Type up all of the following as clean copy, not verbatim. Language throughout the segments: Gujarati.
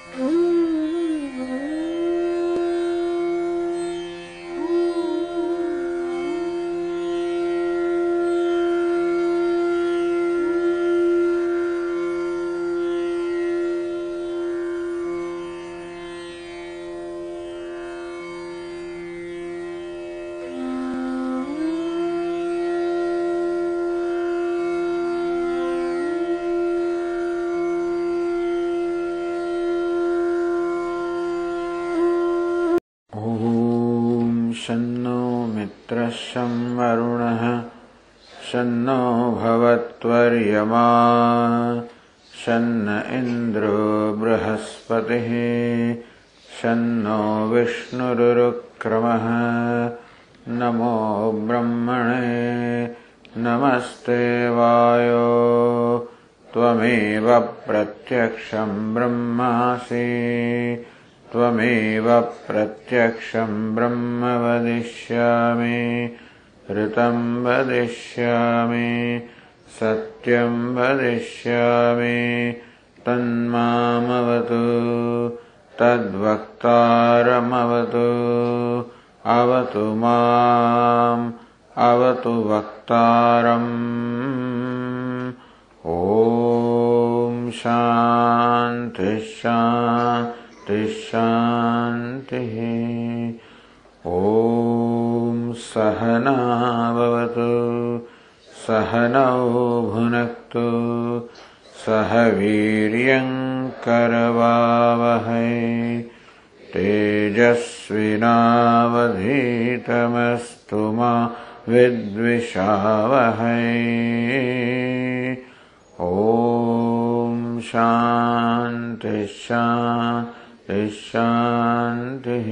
शन्नो मित्रः शं वरुणः शन्नो भवत्वर्यमा शन्न इन्द्रो बृहस्पतिः शन्नो विष्णुरुक्रमः नमो ब्रह्मणे नमस्ते वायो त्वमेव प्रत्यक्षं ब्रह्मासि त्वमेव प्रत्यक्षं ब्रह्म वदिष्यामि ऋतं वदिष्यामि सत्यं वदिष्यामि तन्मामवतु तद्वक्तारमवतु अवतु माम् अवतु वक्तारम् ॐ शान्ति शान्ति शान्तिः ॐ सहना भवतु सहनौ भुनक्तु सह वीर्यं करवावहै तेजस्विनावधीतमस्तु मा विद्विषावहै ॐ शान्ति शान्ति शान्तिः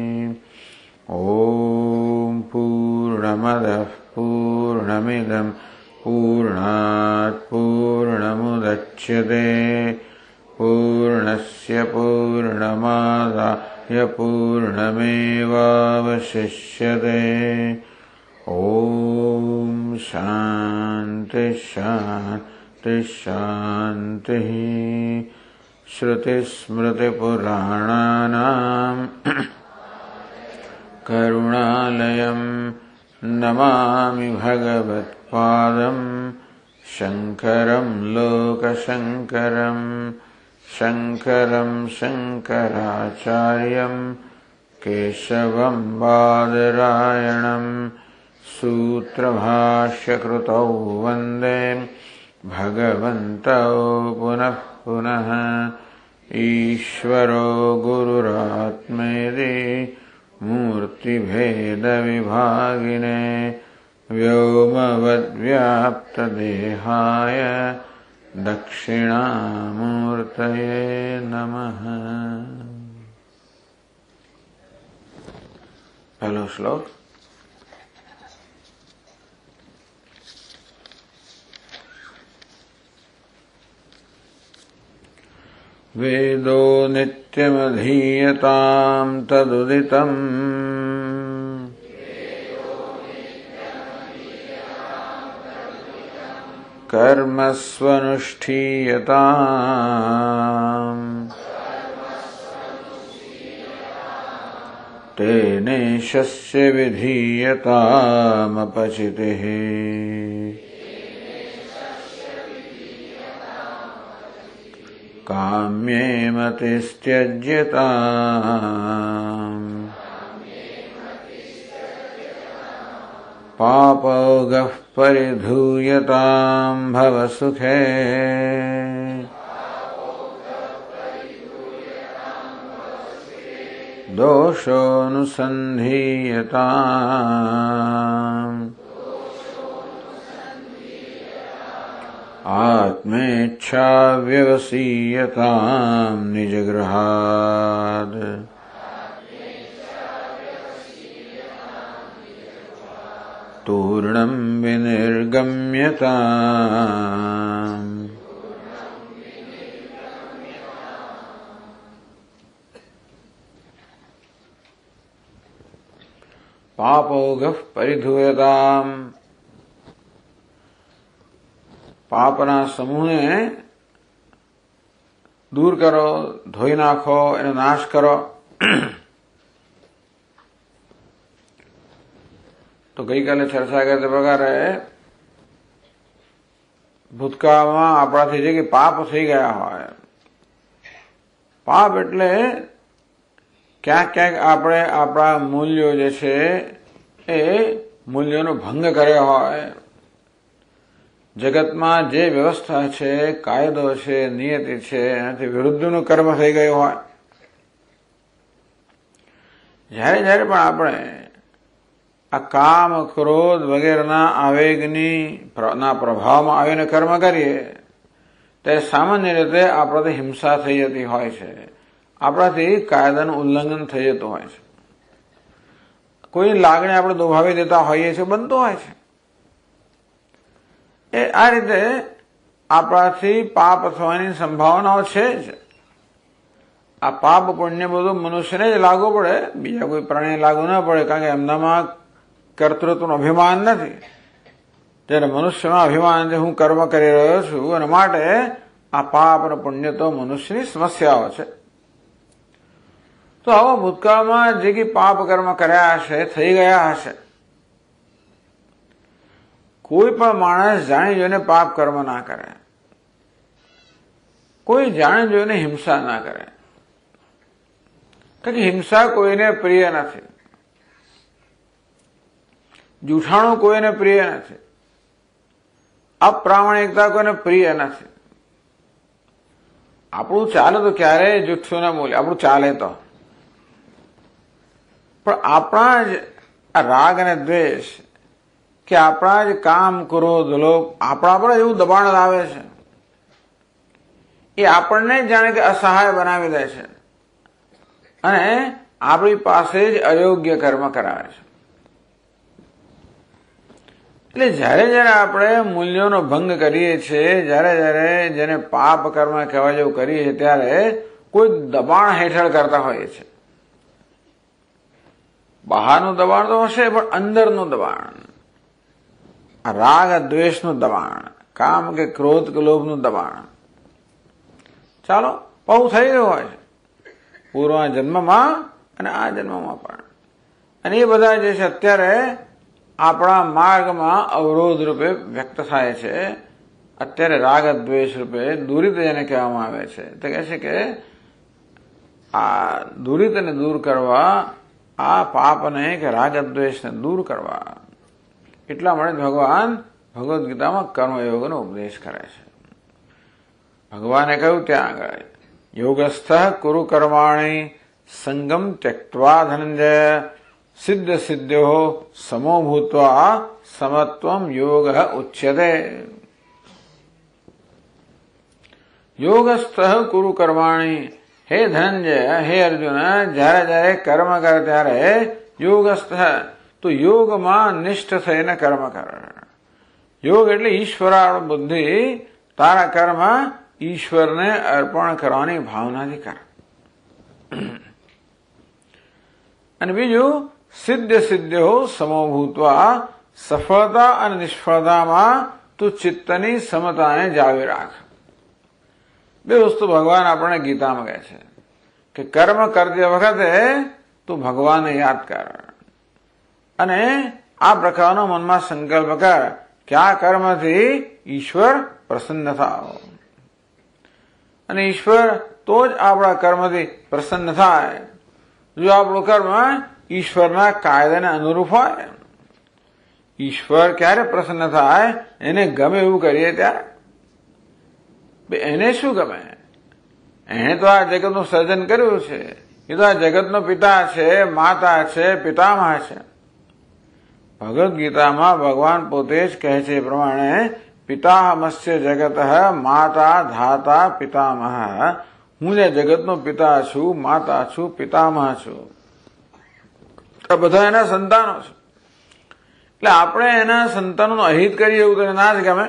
ॐ पूर्णमदः पूर्णमिदं पूर्णात् पूर्णमुदच्यते पूर्णस्य पूर्णमादाय पूर्णमेवावशिष्यते ॐ शान्ति शान्ति शान्तिः श्रुतिस्मृतिपुराणानाम् करुणालयं नमामि भगवत्पादं शङ्करं लोकशङ्करं शङ्करं शङ्कराचार्यं केशवं बादरायणं सूत्रभाष्यकृतौ वन्दे भगवन्तौ पुनः पुनः ईश्वरो गुरुरात्मेति मूर्तिभेदविभागिने व्योमवद्व्याप्तदेहाय दक्षिणामूर्तये नमः। पहला श्लोक। वेदो नित्यमधीयतां तदुदितम् कर्मस्वनुष्ठीयताम् तेनेशस्य विधीयतामपचितिः काम्ये मतिस्त्यज्यताम् पापौघः परिधूयतां भवसुखे दोषोऽनुसन्धीयताम् आत्मेच्छाव्यवसीयतां निजगृहाद् तूर्णं विनिर्गम्यताम् पापौघः परिधूयताम। પાપના સમૂહને દૂર કરો, ધોઈ નાખો, એનો નાશ કરો. તો ગઈકાલે ચર્ચા કરતા પ્રકારે ભૂતકાળમાં આપણાથી જે કે પાપ થઈ ગયા હોય, પાપ એટલે ક્યાંક ક્યાંક આપણે આપણા મૂલ્યો જે છે એ મૂલ્યોનો ભંગ કર્યો હોય, જગતમાં જે વ્યવસ્થા છે, કાયદો છે, નિયતિ છે, એનાથી વિરુદ્ધનું કર્મ થઈ ગયું હોય. જ્યારે જ્યારે પણ આપણે આ કામ, ક્રોધ વગેરેના આવેગની ના પ્રભાવમાં આવીને કર્મ કરીએ ત્યારે સામાન્ય રીતે આપણાથી હિંસા થઈ જતી હોય છે, આપણાથી કાયદાનું ઉલ્લંઘન થઈ જતું હોય છે, કોઈની લાગણી આપણે દુભાવી દેતા હોઈએ છીએ, બનતું હોય છે. એ આ રીતે આપણાથી પાપ થવાની સંભાવનાઓ છે જ. આ પાપ પુણ્ય બધું મનુષ્યને જ લાગુ પડે, બીજા કોઈ પ્રાણી લાગુ ન પડે, કારણ કે એમનામાં કર્તૃત્વનું અભિમાન નથી. જ્યારે મનુષ્યમાં અભિમાન છે, હું કર્મ કરી રહ્યો છું, અને માટે આ પાપ અને પુણ્ય તો મનુષ્યની સમસ્યાઓ છે. તો આવા ભૂતકાળમાં જે કે પાપ કર્મ કર્યા હશે, થઈ ગયા હશે. કોઈ પણ માણસ જાણી જોઈને પાપ કર્મ ના કરે, કોઈ જાણી જોઈને હિંસા ના કરે, કારણ કે હિંસા કોઈને પ્રિય નથી, જૂઠાણું કોઈને પ્રિય નથી, અપ્રામાણિકતા કોઈને પ્રિય નથી. આપણું ચાલે તો ક્યારેય જુઠ્ઠું ના બોલે, આપણું ચાલે તો. પણ આપણા જ રાગ અને દ્વેષ કે આપણા જ કામ, ક્રોધ, લોભ આપણા પર એવું દબાણ લાવે છે, એ આપણને જાણે કે અસહાય બનાવી દે છે અને આપણી પાસે જ અયોગ્ય કર્મ કરાવે છે. એટલે જયારે જયારે આપણે મૂલ્યોનો ભંગ કરીએ છીએ, જયારે જયારે જેને પાપ કર્મ કહેવા જેવું કરીએ છીએ, ત્યારે કોઈ દબાણ હેઠળ કરતા હોઈએ છીએ. બહારનું દબાણ તો હશે, પણ અંદરનું દબાણ, રાગ દ્વેષનું દબાણ, કામ કે ક્રોધ કે લોભનું દબાણ, ચાલો બહુ થઈ ગયું હોય છે પૂર્વ જન્મમાં અને આ જન્મમાં પણ. અને એ બધા જે છે અત્યારે આપણા માર્ગમાં અવરોધ રૂપે વ્યક્ત થાય છે. અત્યારે રાગ દ્વેષ રૂપે દુરિત જેને કહેવામાં આવે છે. તો કહે છે કે આ દુરિતને દૂર કરવા, આ પાપને કે રાગ દ્વેષને દૂર કરવા, એટલા માટે ભગવાન ભગવદ્ ગીતામાં કર્મયોગનો ઉપદેશ કરે છે. ભગવાને કહ્યું ત્યાં આગળ, યોગસ્થ કુરુ કર્માણી સંગમ ત્યક્ત્વા ધનંજય સિદ્ધ સિદ્ધ્યો સમો ભૂત્વા સમત્વમ યોગ ઉચ્યતે. યોગસ્થ કુરુ કર્માણી, હે ધનંજય, હે અર્જુન, જયારે જયારે કર્મ કર ત્યારે યોગસ્થ, તો યોગમાં નિષ્ઠ થઈને કર્મ કર. યોગ એટલે ઈશ્વરાળ બુદ્ધિ, તારા કર્મ ઈશ્વરને અર્પણ કરવાની ભાવનાથી કર. અને બીજું, સિદ્ધ સિદ્ધ્યો સમો ભૂત્વા, સફળતા અને નિષ્ફળતામાં તું ચિત્તની સમતાને જાળવી રાખ. બે વસ્તુ ભગવાન આપણને ગીતામાં કહે છે કે કર્મ કરતી વખતે તું ભગવાનને યાદ કર અને આ પ્રકારનો મનમાં સંકલ્પ કર કે આ કર્મથી ઈશ્વર પ્રસન્ન થાવ. અને ઈશ્વર તો જ આપણા કર્મથી પ્રસન્ન થાય જો આપણું કર્મ ઈશ્વરના કાયદાને અનુરૂપ હોય. ઈશ્વર ક્યારે પ્રસન્ન થાય? એને ગમે એવું કરીએ ત્યારે. એને શું ગમે? એને તો આ જગતનું સર્જન કર્યું છે, એ તો આ જગતનો પિતા છે, માતા છે, પિતામહ છે. ભગવદ્ ગીતામાં ભગવાન પોતે જ કહે છે એ પ્રમાણે, પિતામહસ્ય જગત માતા ધાતા પિતામહ. હું જે જગતનો પિતા છું, માતા છું, પિતામહ છું. આ બધા એના સંતાનો છે. એટલે આપણે એના સંતાનોનું અહિત કરીએ એવું તો ના જ ગમે.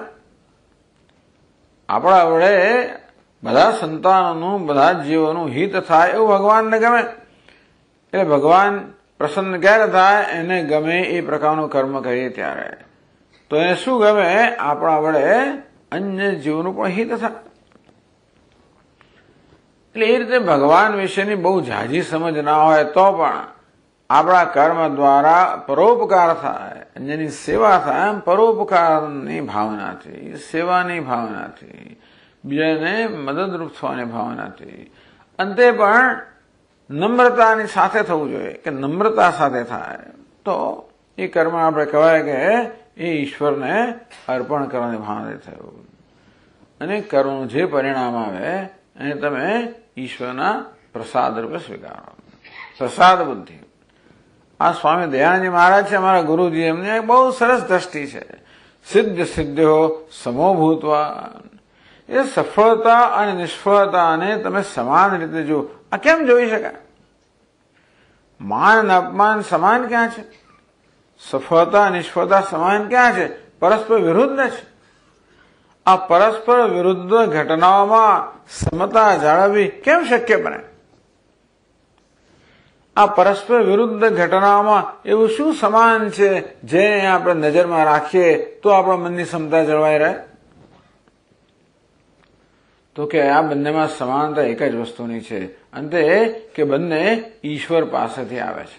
આપણા વડે બધા સંતાનોનું, બધા જીવોનું હિત થાય એવું ભગવાનને ગમે. એટલે ભગવાન પ્રસન્ન ક્યારે થાય? એને ગમે એ પ્રકારનું કર્મ કરીએ ત્યારે. તો એને શું ગમે? આપણા વડે અન્ય જીવનું પણ હિત થાય. એટલે એ રીતે ભગવાન વિશેની બહુ ઝાઝી સમજ ના હોય તો પણ આપણા કર્મ દ્વારા પરોપકાર થાય, અન્યની સેવા થાય. એમ પરોપકારની ભાવનાથી, સેવાની ભાવનાથી, બીજાને મદદરૂપ થવાની ભાવનાથી, અંતે પણ નમ્રતાની સાથે થવું જોઈએ કે નમ્રતા સાથે થાય તો એ કર્મ આપણે કહેવાય કે એ ઈશ્વરને અર્પણ કરવાની ભાવનાથી થયું. અને કર્મનું જે પરિણામ આવે એને તમે ઈશ્વરના પ્રસાદ રૂપે સ્વીકારો. પ્રસાદ બુદ્ધિ. આ સ્વામી દયાનંદજી મહારાજ છે, અમારા ગુરુજી, એમને બહુ સરસ દ્રષ્ટિ છે. સિદ્ધ સિદ્ધો સમો ભૂતવા. એ સફળતા અને નિષ્ફળતાને તમે સમાન રીતે જુઓ. આ કેમ જોઈ શકાય? માન અને અપમાન સમાન ક્યાં છે? સફળતા નિષ્ફળતા સમાન ક્યાં છે? પરસ્પર વિરુદ્ધ છે. આ પરસ્પર વિરુદ્ધ ઘટનાઓમાં સમતા જાળવવી કેમ શક્ય બને? આ પરસ્પર વિરુદ્ધ ઘટનાઓમાં એવું શું સમાન છે જેને આપણે નજરમાં રાખીએ તો આપણા મનની ક્ષમતા જળવાઈ રહે? તો કે આ બંનેમાં સમાનતા એક જ વસ્તુની છે, અંતે કે બંને ઈશ્વર પાસેથી આવે છે.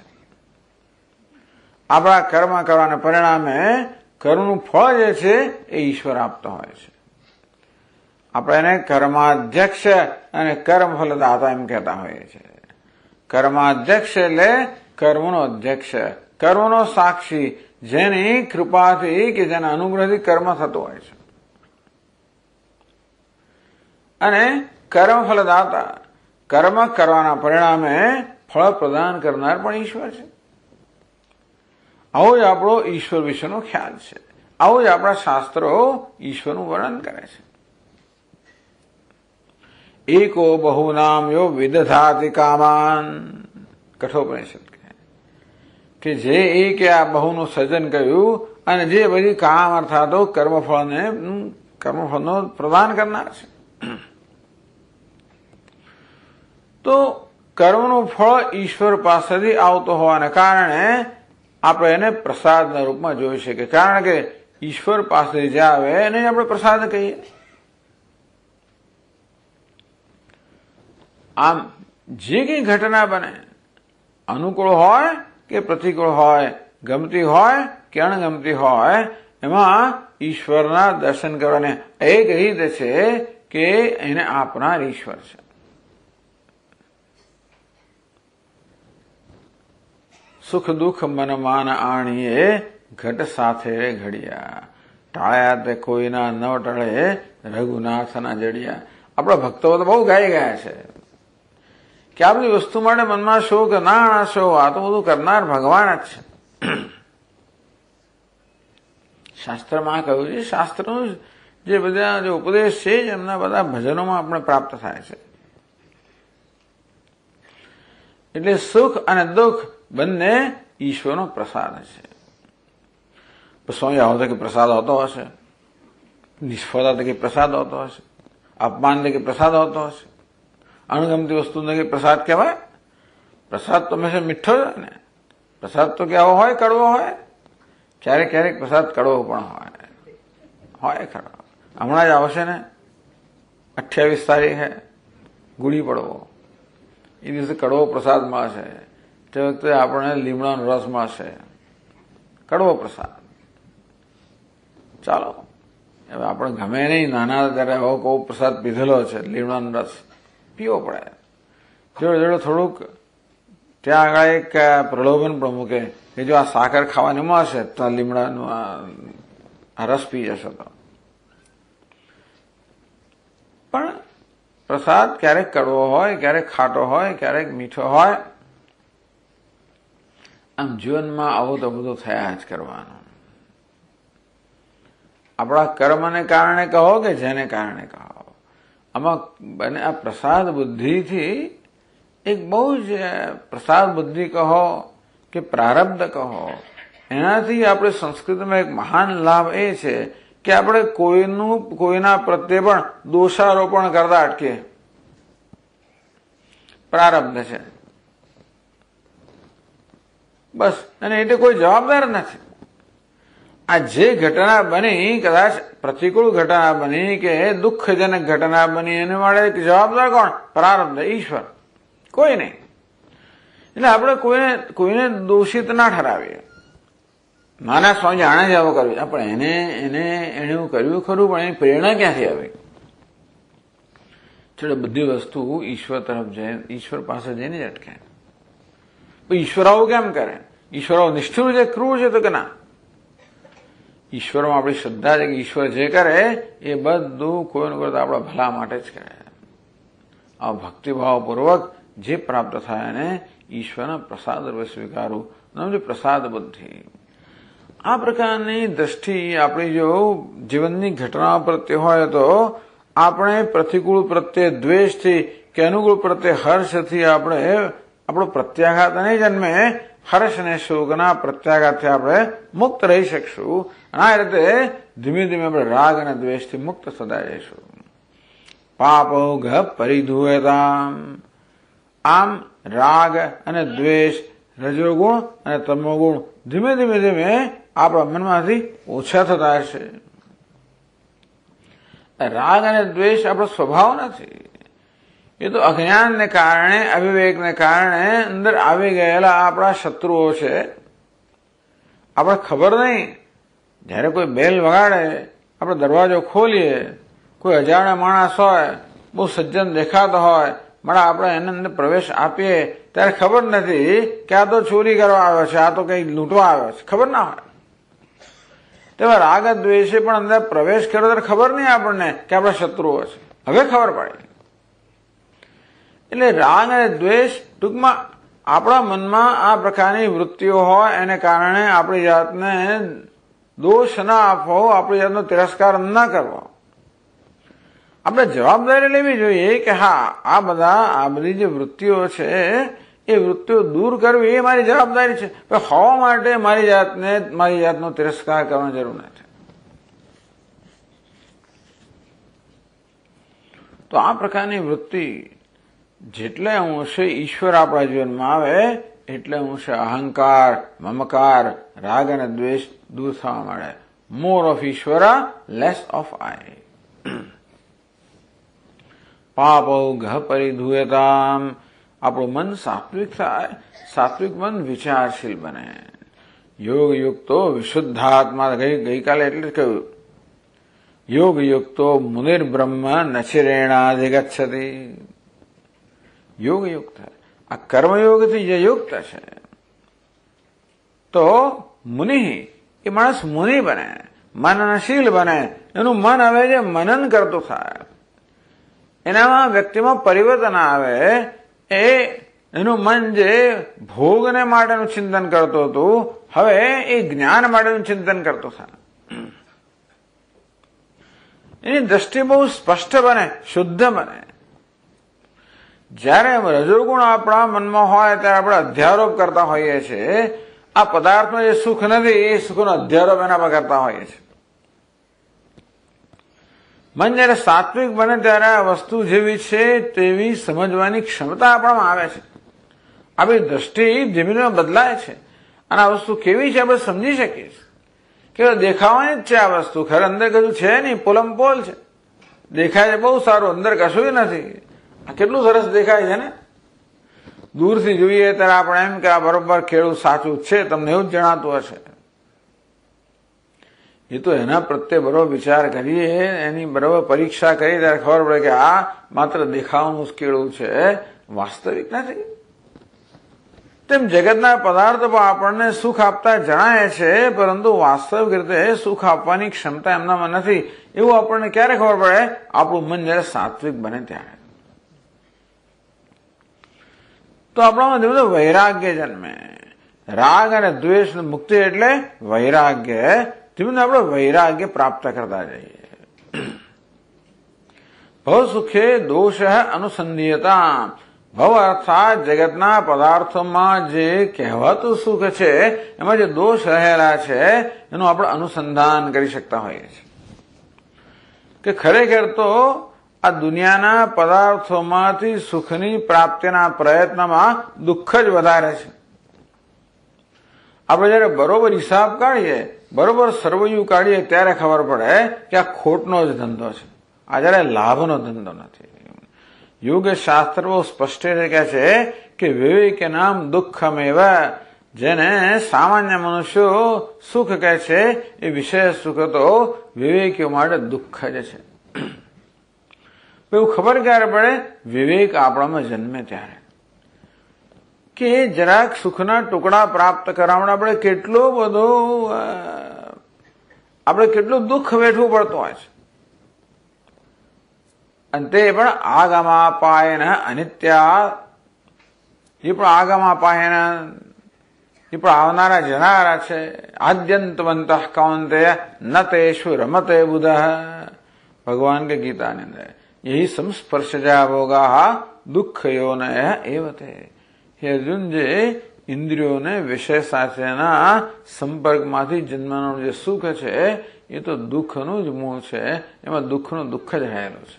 આપણા કર્મ કરવાના પરિણામે કર્મનું ફળ જે છે એ ઈશ્વર આપતો હોય છે. આપણે એને કર્માધ્યક્ષ અને કર્મફલદાતા એમ કહેતા હોઈએ છીએ. કર્માધ્યક્ષ એટલે કર્મનો અધ્યક્ષ, કર્મનો સાક્ષી, જેની કૃપાથી કે જેના અનુગ્રહથી કર્મ થતું હોય છે. અને કર્મફલદાતા, કર્મ કરવાના પરિણામે ફળ પ્રદાન કરનાર પણ ઈશ્વર છે. આવો જ આપણો ઈશ્વર વિશેનો ખ્યાલ છે. આવું જ આપણા શાસ્ત્રો ઈશ્વરનું વર્ણન કરે છે. એકો બહુનામ યો વિદધાતિ કામાન. કઠોપનિષદ કે જે એકે આ બહુનું સર્જન કર્યું અને જે બધી કામ અર્થાતો કર્મફળનો પ્રદાન કરનાર છે. તો કર્મનું ફળ ઈશ્વર પાસેથી આવતો હોવાને કારણે આપણે એને પ્રસાદના રૂપમાં જોઈ શકીએ. કારણ કે ઈશ્વર પાસેથી જે આવે એને આપણે પ્રસાદ કહીએ. આમ જે કઈ ઘટના બને, અનુકૂળ હોય કે પ્રતિકૂળ હોય, ગમતી હોય કે અણગમતી હોય, એમાં ઈશ્વરના દર્શન કરવાને એક રીત છે કે એને આપનાર ઈશ્વર છે. સુખ દુઃખ મન માન આણીએ ઘટ સાથે ઘડિયા. ટાળ્યા તે કોઈના ન ટળે રઘુનાથના જડિયા. આપણા ભક્તો તો બહુ ગાઈ ગયા છે કે આ બધી વસ્તુ માટે મનમાં શોક ના શો, આ તો બધું કરનાર ભગવાન જ છે. શાસ્ત્રમાં કહ્યું છે, શાસ્ત્રનું જે બધા જે ઉપદેશ છે એમના બધા ભજનોમાં આપણે પ્રાપ્ત થાય છે. એટલે સુખ અને દુઃખ બંને ઈશ્વરનો પ્રસાદ છે. સ્વામી આવો કે પ્રસાદ હોતો હશે, નિષ્ફળતા કે પ્રસાદ હોતો હશે, અપમાન કે પ્રસાદ હોતો હશે, અણગમતી વસ્તુ કે પ્રસાદ કહેવાય? પ્રસાદ તો હંમેશા મીઠો જ ને. પ્રસાદ તો કેવો હોય? કડવો હોય. ક્યારેક ક્યારેક પ્રસાદ કડવો પણ હોય ખરો. હમણાં જ આવશે ને 28 તારીખે ગુડી પડવો, એ દિવસે કડવો પ્રસાદ મળશે. તે વખતે આપણે લીમડાનો રસ મળશે, કડવો પ્રસાદ. ચાલો, હવે આપણે ગમે નહીં, નાના ત્યારે હવે કોઈ પ્રસાદ પીધેલો છે, લીમડાનો રસ પીવો પડે. જોડે જોડે થોડુંક ત્યાં આગળ એક પ્રલોભન પણ મૂકે કે જો આ સાકર ખાવાની મળશે તો લીમડાનું આ રસ પી જશો. તો પણ પ્રસાદ ક્યારેક કડવો હોય, ક્યારેક ખાટો હોય, ક્યારેક મીઠો હોય. આમ જીવનમાં આવું તો બધું થયા જ કરવાનું. આપણા કર્મને કારણે કહો કે જેને કારણે કહો, આમાં બને આ પ્રસાદ બુદ્ધિથી એક બહુ જ પ્રસાદ બુદ્ધિ કહો કે પ્રારબ્ધ કહો, એનાથી આપણે સંસ્કૃતિમાં એક મહાન લાભ એ છે કે આપણે કોઈના પ્રત્યે પણ દોષારોપણ કરતા અટકીએ. પ્રારબ્ધ છે બસ, અને એટલે કોઈ જવાબદાર નથી. આ જે ઘટના બની, કદાચ પ્રતિકૂળ ઘટના બની કે દુઃખજનક ઘટના બની, એને માટે જવાબદાર કોણ? પ્રારબ્ધ, ઈશ્વર, કોઈ નહીં. એટલે આપણે કોઈને દોષિત ના ઠરાવીએ. નાના સ્વામી જાણે જ આવું કર્યું, પણ એને એવું કર્યું ખરું, પણ એની પ્રેરણા ક્યાંથી આવી? છેલ્લે બધી વસ્તુ ઈશ્વર તરફ જાય, ઈશ્વર પાસે જઈને જ અટકે. ઈશ્વર આવું કેમ કરે? ઈશ્વર આવું નિષ્ઠુર છે, ક્રૂર છે? તો કે ના, ઈશ્વરમાં આપણી શ્રદ્ધા છે કે ઈશ્વર જે કરે એ બધું કોઈનું કરતા આપણા ભલા માટે જ કરે. આ ભક્તિભાવપૂર્વક જે પ્રાપ્ત થાય એને ઈશ્વરના પ્રસાદ રૂપે સ્વીકારવું, સમજો, પ્રસાદ બુદ્ધિ. આ પ્રકારની દ્રષ્ટિ આપણી જો જીવનની ઘટનાઓ પ્રત્યે હોય તો આપણે પ્રતિકૂળ પ્રત્યે દ્વેષથી કે અનુકૂળ પ્રત્યે હર્ષથી આપણો પ્રત્યાઘાત નહીં જન્મે. હર્ષ અને શોકના પ્રત્યાઘાતથી આપણે મુક્ત રહી શકશું. અને આ રીતે ધીમે ધીમે આપણે રાગ અને દ્વેષથી મુક્ત થતા જઈશું. પાપૌઘ પરિધૂયતામ. આમ રાગ અને દ્વેષ, રજોગુણ અને તમોગુણ ધીમે ધીમે આપણા મનમાંથી ઓછા થતા હશે. રાગ અને દ્વેષ આપણો સ્વભાવ નથી. એ તો અજ્ઞાનને કારણે, અવિવેકને કારણે અંદર આવી ગયેલા આપણા શત્રુઓ છે. આપણે ખબર નહીં. જયારે કોઈ બેલ વગાડે, આપણે દરવાજો ખોલીએ, કોઈ અજાણ્યા માણસ હોય, બહુ સજ્જન દેખાતો હોય, મળે આપણે એને અંદર પ્રવેશ આપીએ, ત્યારે ખબર નથી કે આ તો ચોરી કરવા આવ્યો છે, આ તો કઈ લૂંટવા આવ્યો છે, ખબર ના હોય. તેવા રાગ દ્વેષે પણ અંદર પ્રવેશ કર્યો ત્યારે ખબર નહીં આપણને કે આપણા શત્રુઓ છે. હવે ખબર પડી. એટલે રાગ અને દ્વેષ, ટૂંકમાં આપણા મનમાં આ પ્રકારની વૃત્તિઓ હોય એને કારણે આપણી જાતને દોષ ના આપવો, આપણી જાતનો તિરસ્કાર ન કરવો. આપણે જવાબદારી લેવી જોઈએ કે હા, આ બધી જે વૃત્તિઓ છે એ વૃત્તિઓ દૂર કરવી એ મારી જવાબદારી છે. હોવા માટે મારી જાતનો તિરસ્કાર કરવાની જરૂર નથી. તો આ પ્રકારની વૃત્તિ જેટલે અંશે ઈશ્વર આપણા જીવનમાં આવે એટલે અંશે અહંકાર, મમકાર, રાગ અને દ્વેષ દૂર થવા મળે. More of Ishwar, less of I. પાપૌઘ પરિધૂયતામ. આપણું મન સાત્વિક થાય. સાત્વિક મન વિચારશીલ બને. યોગ યુક્તો વિશુદ્ધાત્મા. ગઈકાલે એટલે જ કહ્યું, યોગ યુક્તો મુનિર્બ્રહ્મ નચિરેણાધિગચ્છતિ. યોગ યુક્ત, આ કર્મયોગથી જે યુક્ત છે તો મુનિ, એ માણસ મુનિ બને, મનનશીલ બને. એનું મન હવે જે મનન કરતું થાય, એનામાં વ્યક્તિમાં પરિવર્તન આવે. એનું મન જે ભોગને માટેનું ચિંતન કરતું હતું, હવે એ જ્ઞાન માટેનું ચિંતન કરતું થાય. એની દ્રષ્ટિ બહુ સ્પષ્ટ બને, શુદ્ધ બને. જ્યારે રજોગુણ આપણા મનમાં હોય ત્યારે આપણે અધ્યારોપ કરતા હોઈએ છીએ. આ પદાર્થમાં જે સુખ નથી એ સુખનો અધ્યારોપ એના પર કરતા હોઈએ છીએ. મન જયારે સાત્વિક બને ત્યારે આ વસ્તુ જેવી છે તેવી સમજવાની ક્ષમતા આપણામાં આવે છે. આપણી દ્રષ્ટિ ધીમે ધીમે બદલાય છે અને આ વસ્તુ કેવી છે આપણે સમજી શકીએ છીએ. કે દેખાવાની જ છે આ વસ્તુ, ખરે અંદર કશું છે નહીં, પોલમપોલ છે. દેખાય છે બહુ સારું, અંદર કશું નથી. આ કેટલું સરસ દેખાય છે ને. દૂરથી જોઈએ ત્યારે આપણે એમ કે આ બરોબર ખેડૂત સાચું છે, તમને એવું જ જણાતું હશે. એ તો એના પ્રત્યે બરોબર વિચાર કરીએ, એની બરોબર પરીક્ષા કરીએ ત્યારે ખબર પડે કે આ માત્ર દેખાવાનું જ કેળું છે, વાસ્તવિક નથી. તેમ જગતના પદાર્થો પણ આપણને સુખ આપતા જણાય છે, પરંતુ વાસ્તવિક રીતે સુખ આપવાની ક્ષમતા એમનામાં નથી. એવું આપણને ક્યારે ખબર પડે? આપણું મન જયારે સાત્વિક બને ત્યારે. તો આપણામાં ધીમે ધીમે વૈરાગ્ય જન્મે. રાગ અને દ્વેષ મુક્તિ એટલે વૈરાગ્ય. ધીમે ધીમે આપણે વૈરાગ્ય પ્રાપ્ત કરતા જઈએ. ભવ સુખે દોષ અનુસંધિયતા. ભવ અર્થાત જગતના પદાર્થોમાં જે કહેવાતું સુખ છે એમાં જે દોષ રહેલા છે એનું આપણે અનુસંધાન કરી શકતા હોઈએ છીએ. કે ખરેખર તો આ દુનિયાના પદાર્થોમાંથી સુખની પ્રાપ્તિના પ્રયત્નમાં દુઃખ જ વધારે છે. આપણે જયારે બરોબર હિસાબ કાઢીએ બરોબર સર્વૈયું કાઢીએ ત્યારે ખબર પડે કે આ ખોટનો જ ધંધો છે, આ જયારે લાભનો ધંધો નથી. યોગ શાસ્ત્ર બહુ સ્પષ્ટ રીતે કહે છે કે વિવેક નામ દુઃખમેવ, જેને સામાન્ય મનુષ્યો સુખ કહે છે એ વિષય સુખ તો વિવેકીઓ માટે દુઃખ જ છે. એવું ખબર ક્યારે પડે? વિવેક આપણામાં જન્મે ત્યારે, કે જરાક સુખના ટુકડા પ્રાપ્ત કરવા માટે આપણે કેટલું દુઃખ વેઠવું પડતું હોય છે. અને તે પણ આગમાપાયન અનિત્યા, એ પણ આગમાપાયન, એ પણ આવનારા જનારા છે. આદ્યંતવંત કૌંતેય ન તેષુ રમતે બુધ, ભગવાન કે ગીતાની અંદર યહી સંસ્પર્શજા ભોગા દુઃખયોનય એવતે. હે અર્જુન, જે ઇન્દ્રિયોને વિષય સાથેના સંપર્કમાંથી જન્મવાનું જે સુખ છે એ તો દુઃખનું જ મૂળ છે, એમાં દુઃખનું દુઃખ જ રહેલું છે.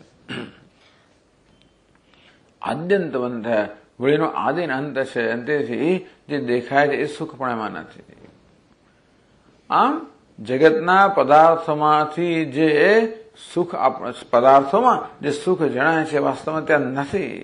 આદ્યંતવંત, વળીનો આદિ અંત છે, અંતેથી જે દેખાય છે એ સુખ પણ એમાં નથી. આમ જગતના પદાર્થોમાંથી જે સુખ, પદાર્થોમાં જે સુખ જણાય છે વાસ્તવમાં ત્યાં નથી.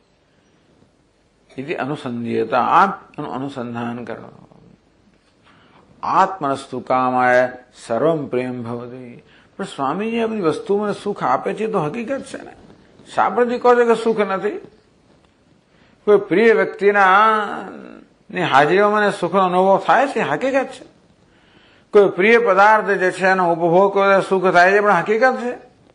એથી અનુસંધીયતા, આમ એનું અનુસંધાન કરો. આત્મનસ્તુ કામાય સર્વમ પ્રેમ ભવતી. પણ સ્વામીજી આ બધી વસ્તુ મને સુખ આપે છે તો હકીકત છે ને. શાસ્ત્રજી કહે છે કે સુખ નથી. કોઈ પ્રિય વ્યક્તિના ની હાજરીમાં મને સુખનો અનુભવ થાય છે, હકીકત છે. કોઈ પ્રિય પદાર્થ જે છે એનો ઉપભોગ કરે સુખ થાય છે, પણ હકીકત છે.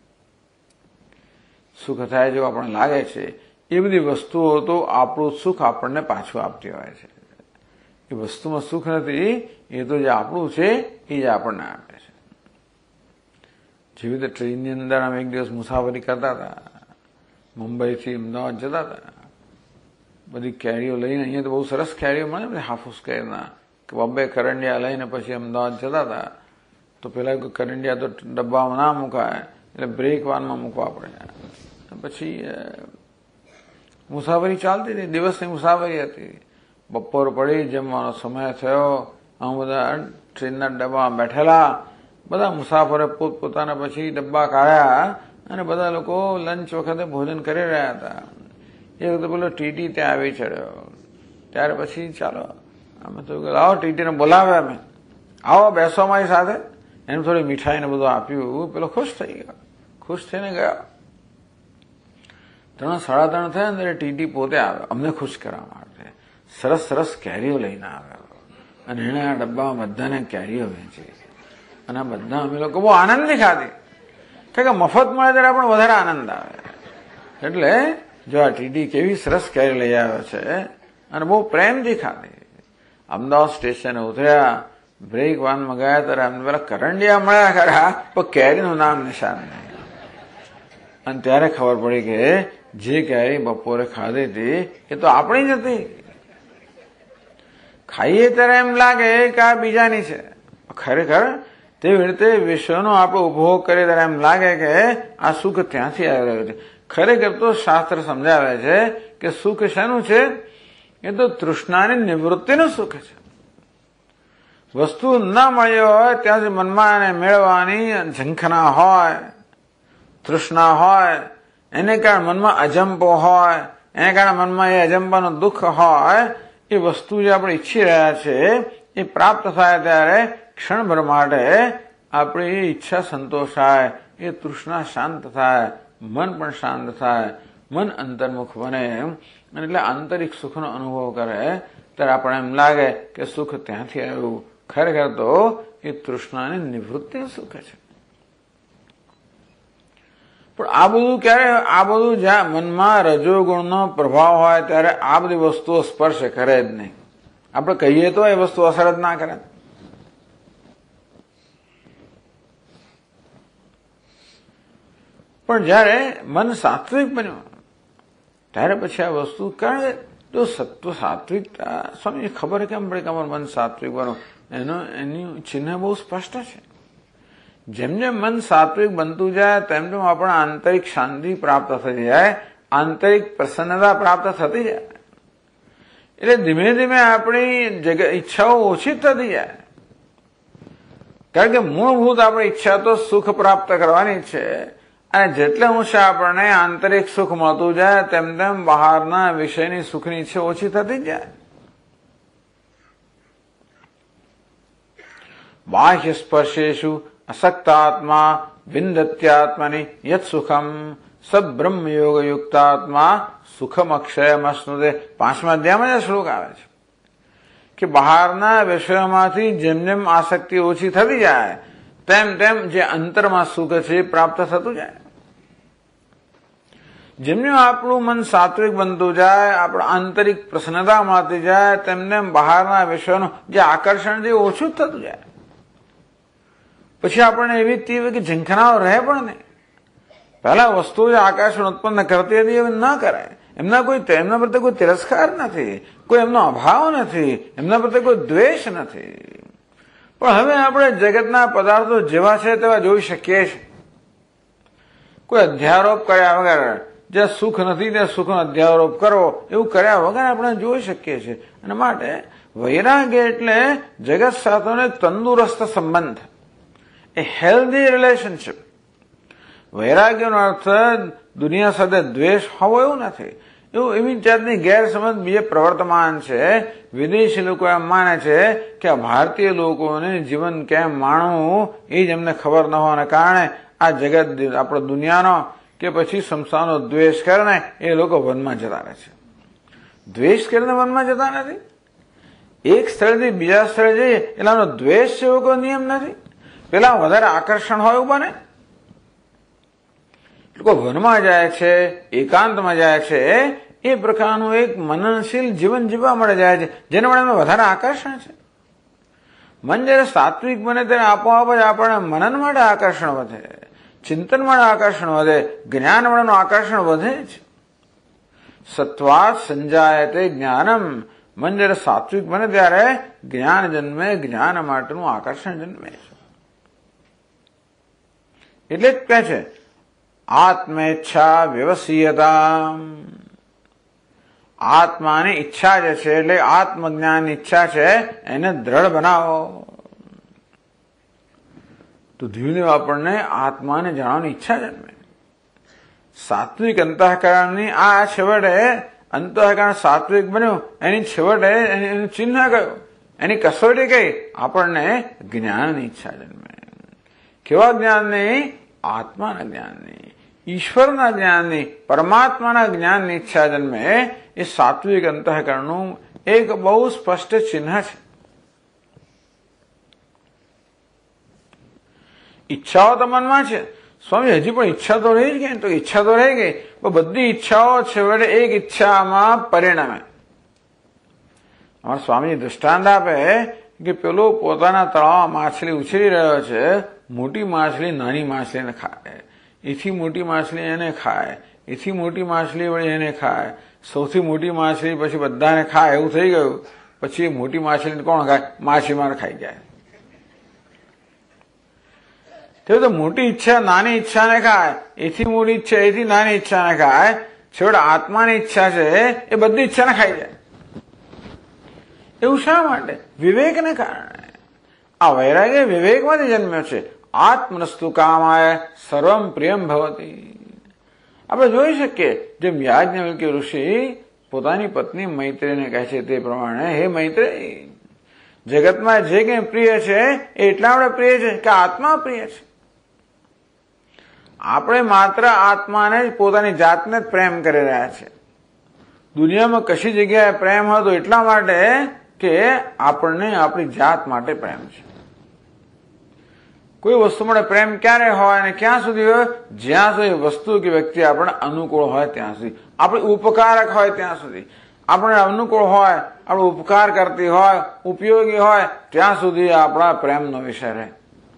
સુખ થાય જેવું આપણને લાગે છે એ બધી વસ્તુઓ તો આપણું સુખ આપણને પાછું આપતી હોય છે. એ વસ્તુમાં સુખ નથી, એ તો જે આપણું છે એ જ આપણને આપે છે. જેવી રીતે ટ્રેનની અંદર અમે એક દિવસ મુસાફરી કરતા હતા, મુંબઈથી અમદાવાદ જતા હતા. બધી કેરીઓ લઈને, અહીંયા તો બહુ સરસ કેરીઓ મળે, હાફૂસ કેરીના, કે બબ્બે કરંડિયા લઈને પછી અમદાવાદ જતા હતા. તો પેલા કરંડિયા તો ડબ્બામાં ના મુકાય, એટલે બ્રેક વાનમાં મૂકવા પડે. પછી મુસાફરી ચાલતી હતી, દિવસની મુસાફરી હતી. બપોર પડી, જમવાનો સમય થયો, અમે બધા ટ્રેનના ડબ્બામાં બેઠેલા. બધા મુસાફરે પોતપોતાના પછી ડબ્બા કાઢ્યા અને બધા લોકો લંચ વખતે ભોજન કરી રહ્યા હતા. એ વખતે પેલો ટીટી ત્યાં આવી ચડ્યો. ત્યારે પછી ચાલો અમે તો લાવો ટીટીને બોલાવે, અમે આવો બેસો અમારી સાથે. એને થોડી મીઠાઈને બધું આપ્યું. પેલો ખુશ થઈ ગયો, ખુશ થઈને ગયો. 3:30 થયા અંદર ટીટી પોતે આવ્યો અમને ખુશ કરવા માટે. સરસ સરસ કેરીઓ લઈને આવ્યો અને એને આ ડબ્બામાં બધાને કેરીઓ વેચી. અને આ બધા અમે લોકો બહુ આનંદથી ખાધી, કારણ કે મફત મળે ત્યારે પણ વધારે આનંદ આવે. એટલે જો આ ટીટી કેવી સરસ કેરી લઈ આવ્યો છે અને બહુ પ્રેમથી ખાધી. અમદાવાદ સ્ટેશને ઉતર્યા, બ્રેક વાનમાં ગયા ત્યારે અમને પેલા કરંડિયા મળ્યા ખરા, પણ કેરીનું નામ નિશાન નહીં. અને ત્યારે ખબર પડી કે જે કેરી બપોરે ખાધી હતી એ તો આપણી જ હતી. ખાઈએ ત્યારે એમ લાગે કે આ બીજાની છે, ખરેખર તેવી રીતે વિશ્વનો આપણે ઉપભોગ કરીએ ત્યારે એમ લાગે કે આ સુખ ત્યાંથી આવી રહ્યું છે. ખરેખર તો શાસ્ત્ર સમજાવે છે કે સુખ શેનું છે? એ તો તૃષ્ણાની નિવૃત્તિનું સુખ છે. વસ્તુ ન મળી હોય ત્યાં સુધી મનમાં એને મેળવવાની ઝંખના હોય, તૃષ્ણા હોય, એને કારણે મનમાં અજંપો હોય, એને કારણે મનમાં એ અજંપાનું દુઃખ હોય. એ વસ્તુ જે આપણે ઈચ્છી રહ્યા છે એ પ્રાપ્ત થાય ત્યારે ક્ષણભર માટે આપણી ઈચ્છા સંતોષાય, એ તૃષ્ણા શાંત થાય, મન પણ શાંત થાય, મન અંતર્મુખ બને. અને એટલે આંતરિક સુખનો અનુભવ કરે ત્યારે આપણે એમ લાગે કે સુખ ત્યાંથી આવ્યું. ખરેખર તો એ તૃષ્ણાની નિવૃત્તિ સુખ છે. પણ આ બધું ક્યારે? આ બધું જ્યાં મનમાં રજોગુણનો પ્રભાવ હોય ત્યારે આ બધી વસ્તુઓ સ્પર્શ કરે જ નહીં. આપણે કહીએ તો એ વસ્તુ અસર જ ના કરે. પણ જયારે મન સાત્વિક બન્યું ત્યારે પછી આ વસ્તુ, કારણ કે જો સત્વ સાત્વિકતા, સ્વામી ખબર કેમ પડે કે અમારું મન સાત્વિક બનો? એની ચિહ્ન બહુ સ્પષ્ટ છે. જેમ જેમ મન સાત્વિક બનતું જાય તેમ તેમ આપણે આંતરિક શાંતિ પ્રાપ્ત થતી જાય, આંતરિક પ્રસન્નતા પ્રાપ્ત થતી જાય. એટલે ધીમે ધીમે આપણી ઈચ્છાઓ ઓછી થતી જાય. કારણ કે મૂળભૂત આપણી ઈચ્છા તો સુખ પ્રાપ્ત કરવાની છે, અને જેટલે ઊંચે આપણને આંતરિક સુખ મળતું જાય તેમ તેમ બહારના વિષયની સુખની ઈચ્છા ઓછી થતી જાય. બાહ્ય સ્પર્શેષુ અસક્તાત્મા વિંદત્યાત્મની યત સુખમ સદ્બ્રહ્મ યોગ યુક્તાત્મા સુખમ અક્ષયમશ્નુતે. 5મા અધ્યાયમાં જ શ્લોક આવે છે કે બહારના વિષયોમાંથી જેમ જેમ આસક્તિ ઓછી થતી જાય તેમ તેમ જે અંતરમાં સુખ છે એ પ્રાપ્ત થતું જાય. જેમ જેમ આપણું મન સાત્વિક બનતું જાય, આપણા આંતરિક પ્રસન્નતા મળતી જાય, તેમ તેમ બહારના વિષયોનું જે આકર્ષણ છે ઓછું જ થતું જાય. પછી આપણને એવી તીવ્ર કે ઝંખનાઓ રહે પણ નહીં. પહેલા વસ્તુઓ જે આકર્ષણ ઉત્પન્ન કરતી હતી હવે ન કરે. એમના પ્રત્યે કોઈ તિરસ્કાર નથી, કોઈ એમનો અભાવ નથી, એમના પ્રત્યે કોઈ દ્વેષ નથી. પણ હવે આપણે જગતના પદાર્થો જેવા છે તેવા જોઈ શકીએ છીએ. કોઈ અધ્યારોપ કર્યા વગર, જ્યાં સુખ નથી ત્યાં સુખનો અધ્યારોપ કરવો એવું કર્યા વગર આપણે જોઈ શકીએ છીએ. અને માટે વૈરાગ્ય એટલે જગત સાથેનો તંદુરસ્ત સંબંધ, એ હેલ્ધી રિલેશનશીપ. વૈરાગ્યનો અર્થ દુનિયા સાથે દ્વેષ હોવો એવું નથી. એવું એવી જાતની ગેરસમજ બીજે પ્રવર્તમાન છે. વિદેશી લોકો એમ માને છે કે આ ભારતીય લોકોને જીવન કેમ માણવું એ જ એમને ખબર ન હોવાને કારણે આ જગત આપણો દુનિયાનો કે પછી સંસારનો દ્વેષ કરીને એ લોકો વનમાં જતા રહે છે. દ્વેષ કરીને વનમાં જતા નથી. એક સ્થળેથી બીજા સ્થળે જઈએ એટલે આનો દ્વેષ છે એવો કોઈ નિયમ નથી. પેલા વધારે આકર્ષણ હોય એવું બને. લોકો વનમાં જાય છે, એકાંતમાં જાય છે, એ પ્રકારનું એક મનનશીલ જીવન જીવવા મળે જાય છે, જેના માટે વધારે આકર્ષણ છે. મન જયારે સાત્વિક બને ત્યારે આપોઆપ જ આપણને મનન માટે આકર્ષણ વધે, ચિંતન માટે આકર્ષણ વધે, જ્ઞાન માટેનું આકર્ષણ વધે છે. સત્વાત સંજાયતે જ્ઞાનમ. મન જયારે સાત્વિક બને ત્યારે જ્ઞાન જન્મે, જ્ઞાન માટેનું આકર્ષણ જન્મે છે. એટલે જ કહે છે આત્મેચ્છા વ્યવસીયતા. આત્માની ઈચ્છા જે છે એટલે આત્મજ્ઞાનની ઈચ્છા છે એને દ્રઢ બનાવો. તો ધીમે ધીમે આપણને આત્માને જાણવાની ઈચ્છા જન્મે. સાત્વિક અંતઃકરણની આ છેવટે અંતઃકરણ સાત્વિક બન્યું એની છેવટે એનું ચિહ્ન કયું, એની કસોટી કઈ? આપણને જ્ઞાનની ઈચ્છા જન્મે. કેવા જ્ઞાનની? આત્માના જ્ઞાનની, ઈશ્વરના જ્ઞાનની, પરમાત્માના જ્ઞાનની ઈચ્છા જન્મે. એ સાત્વિક અંતઃકરણનું એક બહુ સ્પષ્ટ ચિહ્ન છે. ઈચ્છાઓ તો મનમાં છે. સ્વામી હજી પણ ઈચ્છા તો રહી જ ગઈ. તો ઈચ્છા તો રહી ગઈ, પણ બધી ઈચ્છાઓ છેવટે એક ઈચ્છામાં પરિણમે. અમારા સ્વામી દૃષ્ટાંત આપે કે પેલો પોતાના તળાવમાં માછલી ઉછેરી રહ્યો છે. મોટી માછલી નાની માછલીને ખાય, એથી મોટી માછલી એને ખાય, એથી મોટી માછલી વળી એને ખાય, સૌથી મોટી માછલી પછી બધાને ખાય એવું થઈ ગયું. પછી મોટી માછલીને કોણ ખાય? માછીમાર ખાઈ જાય. તે તો મોટી ઈચ્છા નાની ઈચ્છાને ખાય, એથી મોટી ઈચ્છા એથી નાની ઈચ્છાને ખાય. છેવટે આત્માની ઈચ્છા છે એ બધી ઈચ્છાને ખાઈ જાય. એવું શા માટે? વિવેકને કારણે. આ વૈરાગ્ય વિવેકમાંથી જન્મ્યો છે. આત્મનસ્તુ કામાય સર્વમ પ્રિયમ ભવતી. આપણે જોઈ શકીએ જેમ યાજ્ઞવલ્ક્ય ઋષિ પોતાની પત્ની મૈત્રીને કહે છે તે પ્રમાણે, હે મૈત્રી, જગતમાં જે કંઈ પ્રિય છે એ એટલા માટે પ્રિય છે કે આત્મા પ્રિય છે. આપણે માત્ર આત્માને જ પોતાની જાતને જ પ્રેમ કરી રહ્યા છે. દુનિયામાં કશી જગ્યાએ પ્રેમ હતો એટલા માટે કે આપણને આપણી જાત માટે પ્રેમ છે. કોઈ વસ્તુ માટે પ્રેમ ક્યારે હોય અને ક્યાં સુધી હોય? જ્યાં સુધી વસ્તુ કે વ્યક્તિ આપણને અનુકૂળ હોય ત્યાં સુધી, આપણે ઉપકારક હોય ત્યાં સુધી. આપણને અનુકૂળ હોય, આપણો ઉપકાર કરતી હોય, ઉપયોગી હોય ત્યાં સુધી આપણા પ્રેમનો વિષય રહે.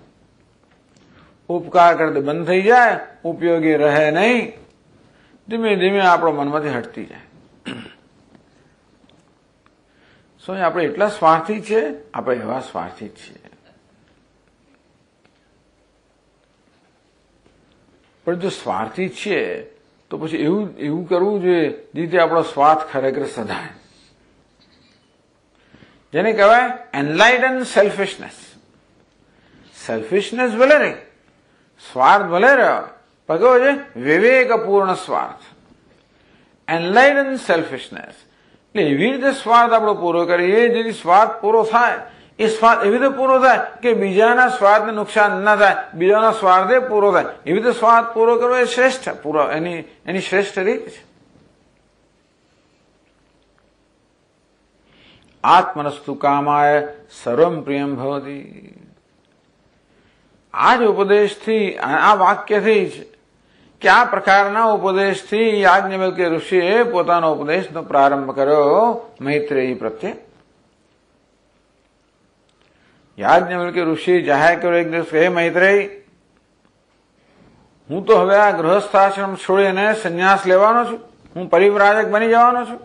ઉપકાર કરતી બંધ થઈ જાય, ઉપયોગી રહે નહીં, ધીમે ધીમે આપણો મનમાંથી હટતી જાય. શું આપણે એટલા સ્વાર્થી છે? આપણે એવા સ્વાર્થી જ છીએ. પણ જો સ્વાર્થી છીએ તો પછી એવું કરવું જોઈએ જેથી આપણો સ્વાર્થ ખરેખર સધાય. જેને કહેવાય એનલાઇટન સેલ્ફિશનેસ. સેલ્ફિશનેસ ભલે નહીં, સ્વાર્થ ભલે રહ્યો, પણ કેવો છે? વિવેકપૂર્ણ સ્વાર્થ, એનલાઇટન સેલ્ફિશનેસ. એટલે એવી રીતે સ્વાર્થ આપણો પૂરો કરીએ જેથી સ્વાર્થ પૂરો થાય. એ સ્વાર્થ એવી રીતે પૂરો થાય કે બીજાના સ્વાર્થને નુકસાન ના થાય, બીજાના સ્વાર્થે પૂરો થાય. એવી રીતે સ્વાર્થ પૂરો કરવો એ શ્રેષ્ઠ પૂરો એની શ્રેષ્ઠ રીત છે. આત્મનસ્તુ કામાય સર્વમ પ્રિયમ ભવતી. આ જ ઉપદેશથી, આ વાક્યથી જ કે આ પ્રકારના ઉપદેશથી યાજ્ઞવલ્ક્ય ઋષિએ પોતાનો ઉપદેશનો પ્રારંભ કર્યો મૈત્રેયી પ્રત્યે. યાજ્ઞવલ્ક્ય ઋષિ જાહેર કર્યો એક દિવસ, હે મૈત્રેયી, હું તો હવે આ ગૃહસ્થાશ્રમ છોડીને સંન્યાસ લેવાનો છું, હું પરિવ્રાજક બની જવાનો છું,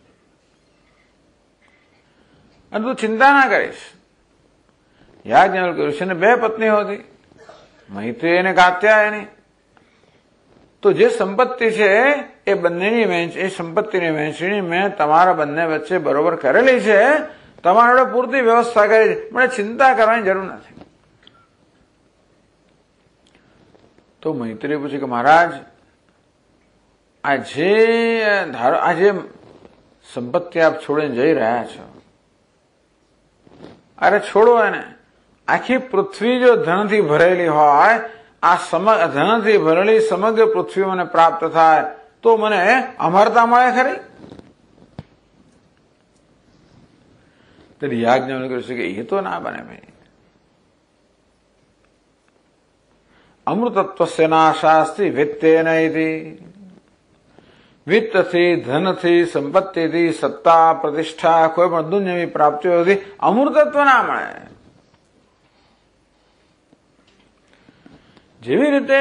અને તું ચિંતા ના કરીશ. યાજ્ઞવલ્ક્ય ઋષિને 2 પત્નીઓ હતી, મૈત્રેયી અને કાત્યાયની. તો જે સંપત્તિ છે એ બંનેની એ સંપત્તિની વહેંચણી મેં તમારા બંને વચ્ચે બરોબર કરેલી છે, તમારે પૂરતી વ્યવસ્થા કરી છે, મને ચિંતા કરવાની જરૂર નથી. તો મૈત્રેયી પૂછે કે મહારાજ, આ જે સંપત્તિ આપ છોડીને જઈ રહ્યા છો, અરે છોડો એને. આખી પૃથ્વી જો ધનથી ભરેલી હોય, આ ધનથી ભરેલી સમગ્ર પૃથ્વી મને પ્રાપ્ત થાય તો મને અમરતા મળે ખરી? યાજ્ઞવલ્ક્ય કહે કે એ તો ના બને ભાઈ. અમૃતત્વસ્ય નાશાસ્તિ વિત્તેન ઇતિ. વિત્તથી, ધનથી, સંપત્તિથી, સત્તા, પ્રતિષ્ઠા, કોઈ પણ દુન્યવી પ્રાપ્તિઓથી અમૃતત્વ ના મળે. જેવી રીતે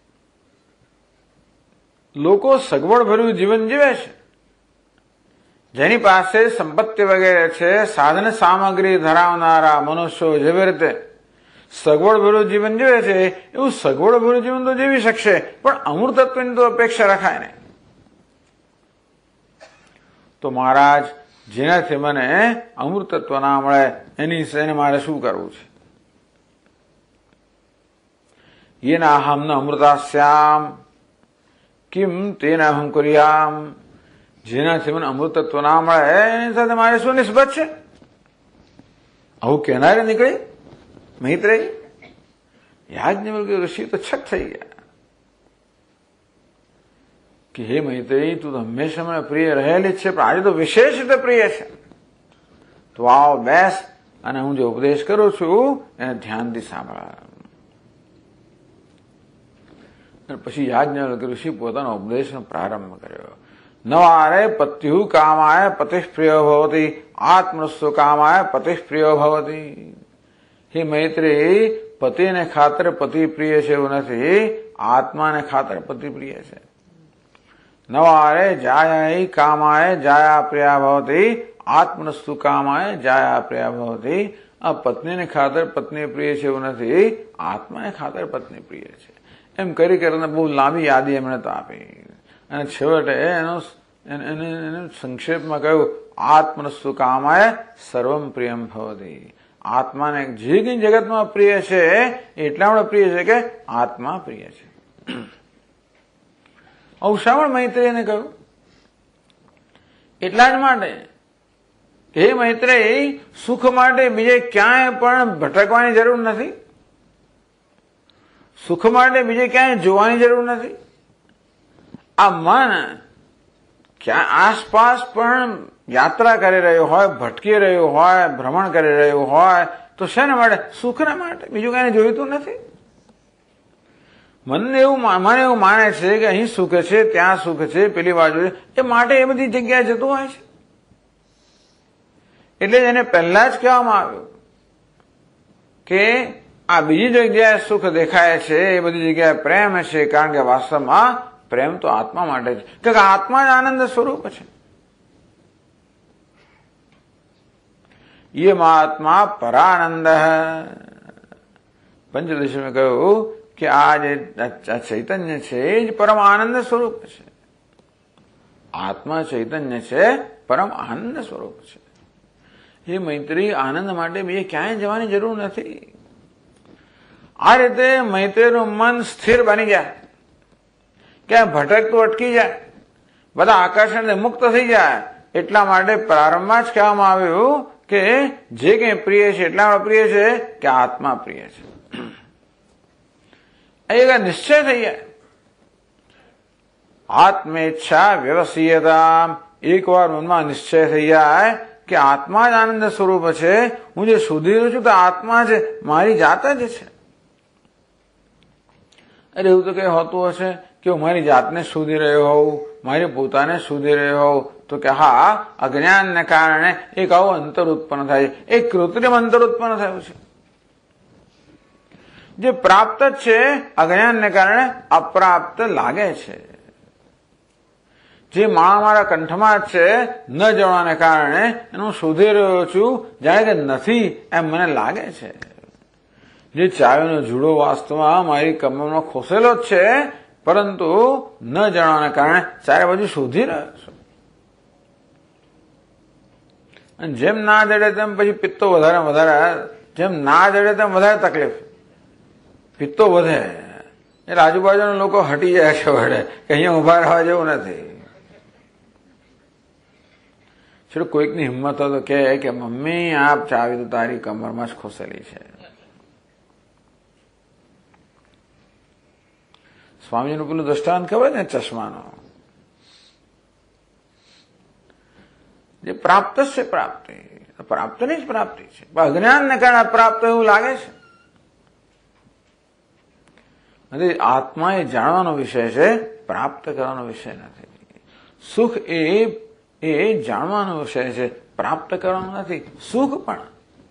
લોકો સગવડ ભર્યું જીવન જીવે છે, જેની પાસે સંપત્તિ વગેરે છે, સાધન સામગ્રી ધરાવનારા મનુષ્યો જેવી રીતે સગવડ ભર્યું જીવન જીવે છે, એવું સગવડ ભર્યું જીવન તો જીવી શકશે, પણ અમૃતત્વની તો અપેક્ષા રખાય નહીં. તો મહારાજ, જેનાથી મને અમૃતત્વ ના મળે એને મારે શું કરવું છે? યેનાહમ ન અમૃતાસ્યામ કિમ તેનાહમ કુર્યામ. જેનાથી મને અમૃતત્વ ના મળે એની સાથે મારે શું નિસ્બત છે? આવું કહેનારે નીકળી મૈત્રેયી. યાજ્ઞવલ્ક્ય ઋષિ તો છક થઈ ગયા કે હે મૈત્રેયી, તું તો હંમેશા મને પ્રિય રહેલી જ છે, પણ આજે તો વિશેષ રીતે પ્રિય છે. તો આવો બેસ અને હું જે ઉપદેશ કરું છું એને ધ્યાનથી સાંભળ. પછી યાજ્ઞવલ્ક્ય ઋષિ પોતાનો ઉપદેશનો પ્રારંભ કર્યો. નવારે પત્યુ કામાય પતિઃ પ્રિયો ભવતી, આત્મનસ્તુ કામાય પતિઃ પ્રિયો ભવતી. હે મૈત્રેયી, પતિને ખાતર પતિ પ્રિય છે એવું નથી, આત્માને ખાતર પતિ પ્રિય છે. નવારે જાયા કામાય જાયા પ્રિયા ભવતી, આત્મનસ્તુ કામાય જાયા પ્રિયા ભવતી. આ પત્નીને ખાતર પત્ની પ્રિય છે એવું નથી, આત્માને ખાતર પત્ની પ્રિય છે. એમ કરી કરીને બહુ લાંબી યાદી એમણે તો આપી, અને છેવટે એને સંક્ષેપમાં કહ્યું, આત્મનસ્તુ કામાય સર્વમ પ્રિયમ ભવતી. આત્માને જે કંઈ જગતમાં પ્રિય છે એટલા માટે પ્રિય છે કે આત્મા પ્રિય છે. આવું શા માટે મૈત્રેયીને કહ્યું? એટલા જ માટે હે મૈત્રેયી, સુખ માટે બીજે ક્યાંય પણ ભટકવાની જરૂર નથી, સુખ માટે બીજે ક્યાંય જોવાની જરૂર નથી. આ મન ક્યાં આસપાસ પણ યાત્રા કરી રહ્યું હોય, ભટકી રહ્યું હોય, ભ્રમણ કરી રહ્યું હોય તો શેના માટે? સુખના માટે, બીજું કઈ જોઈતું નથી. મનને એવું માને છે કે અહીં સુખ છે, ત્યાં સુખ છે, પેલી બાજુ છે, એ માટે એ બધી જગ્યાએ જતું હોય છે. એટલે એને પહેલા જ કહેવામાં આવ્યું કે આ બીજી જગ્યાએ સુખ દેખાય છે એ બધી જગ્યાએ પ્રેમ છે, કારણ કે વાસ્તવમાં પ્રેમ તો આત્મા માટે છે, કે આત્મા જ આનંદ સ્વરૂપ છે. ये महात्मा परानंद પંચદશીમાં કહ્યું કે આ જે ચૈતન્ય છે એ જ પરમ આનંદ સ્વરૂપ છે. આત્મા ચૈતન્ય છે, પરમ આનંદ સ્વરૂપ છે. એ મૈત્રી, આનંદ માટે બીજે ક્યાંય જવાની જરૂર નથી. આ રીતે મૈત્રેયનું મન સ્થિર બની જાય, ક્યાં ભટકતું અટકી જાય, બધા આકર્ષણથી મુક્ત થઈ જાય. એટલા માટે પ્રારંભમાં જ કહેવામાં આવ્યું કે જે કંઈ પ્રિય છે એટલા પ્રિય છે કે આત્મા પ્રિય છે. એક નિશ્ચય થઈ જાય. આત્મેચ્છા વ્યવસીયતા, એકવાર મનમાં નિશ્ચય થઈ જાય કે આત્મા જ આનંદ સ્વરૂપ છે, હું જે શોધી રહ્યો છું તો આત્મા છે, મારી જાત જ છે. અરે એવું તો કઈ હોતું હશે કે હું મારી જાતને શોધી રહ્યો હોઉં, મારી પોતાને શોધી રહ્યો હોઉં, તો કે હા, અજ્ઞાનને કારણે એક આવું અંતર ઉત્પન્ન થાય છે, એક કૃત્રિમ અંતર ઉત્પન્ન થયું છે. જે પ્રાપ્ત જ છે અજ્ઞાનને કારણે અપ્રાપ્ત લાગે છે. જે માળા મારા કંઠમાં જ છે ન જવાને કારણે એનું શોધી રહ્યો છું, જાણે કે નથી એમ મને લાગે છે. જે ચાવીનો જુડો વાસ્તવમાં મારી કમરમાં ખોસેલો જ છે, પરંતુ ન જાણવાને કારણે ચારે બાજુ શોધી રહ્યો છું. અને જેમ ના જડે તેમ પછી પિત્તો વધારે વધારે, જેમ ના જડે તેમ વધારે તકલીફ, પિત્તો વધે એટલે આજુબાજુના લોકો હટી જાય છે વડે કે અહીંયા ઉભા રહેવા જેવું નથી. ચલો કોઈકની હિંમત હોય તો કે મમ્મી આ ચાવી તો તારી કમરમાં જ ખોસેલી છે. સ્વામીનું પેલું દ્રષ્ટાંત ખબર ને ચશ્માનો, જે પ્રાપ્ત છે પ્રાપ્તિ, પ્રાપ્તની જ પ્રાપ્તિ છે, અજ્ઞાનને કારણે પ્રાપ્ત એવું લાગે છે. આત્મા એ જાણવાનો વિષય છે, પ્રાપ્ત કરવાનો વિષય નથી. સુખ એ જાણવાનો વિષય છે, પ્રાપ્ત કરવાનો નથી. સુખ પણ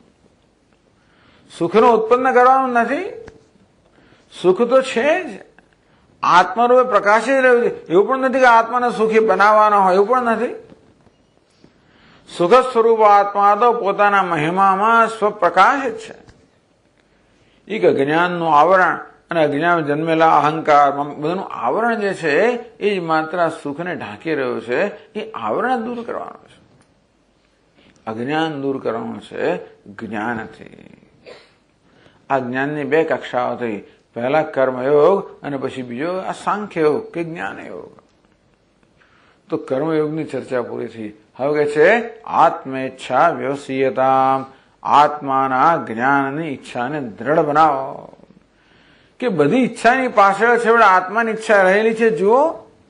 સુખનો ઉત્પન્ન કરવાનું નથી, સુખ તો છે જ, આત્મારૂપે પ્રકાશી રહ્યું છે. એવું પણ નથી કે આત્માને સુખી બનાવવાનો હોય, એવું પણ નથી. સુખ સ્વરૂપ આત્મા તો પોતાના મહિમામાં સ્વપ્રકાશ જ છે. એક અજ્ઞાનનું આવરણ અને અજ્ઞાન જન્મેલા અહંકાર બધાનું આવરણ જે છે એ જ માત્ર સુખને ઢાંકી રહ્યું છે. એ આવરણ દૂર કરવાનું છે, અજ્ઞાન દૂર કરવાનું છે જ્ઞાનથી. આ જ્ઞાનની બે કક્ષાઓ થઈ, પહેલા કર્મયોગ અને પછી બીજો આ સાંખ્ય યોગ કે જ્ઞાન યોગ. તો કર્મયોગની ચર્ચા પૂરી થઈ. હવે કે છે આત્મેચ્છા વ્યવસીયતા, આત્માના જ્ઞાનની ઈચ્છાને દ્રઢ બનાવો. કે બધી ઈચ્છાની પાછળ છેવટે આત્માની ઈચ્છા રહેલી છે. જુઓ,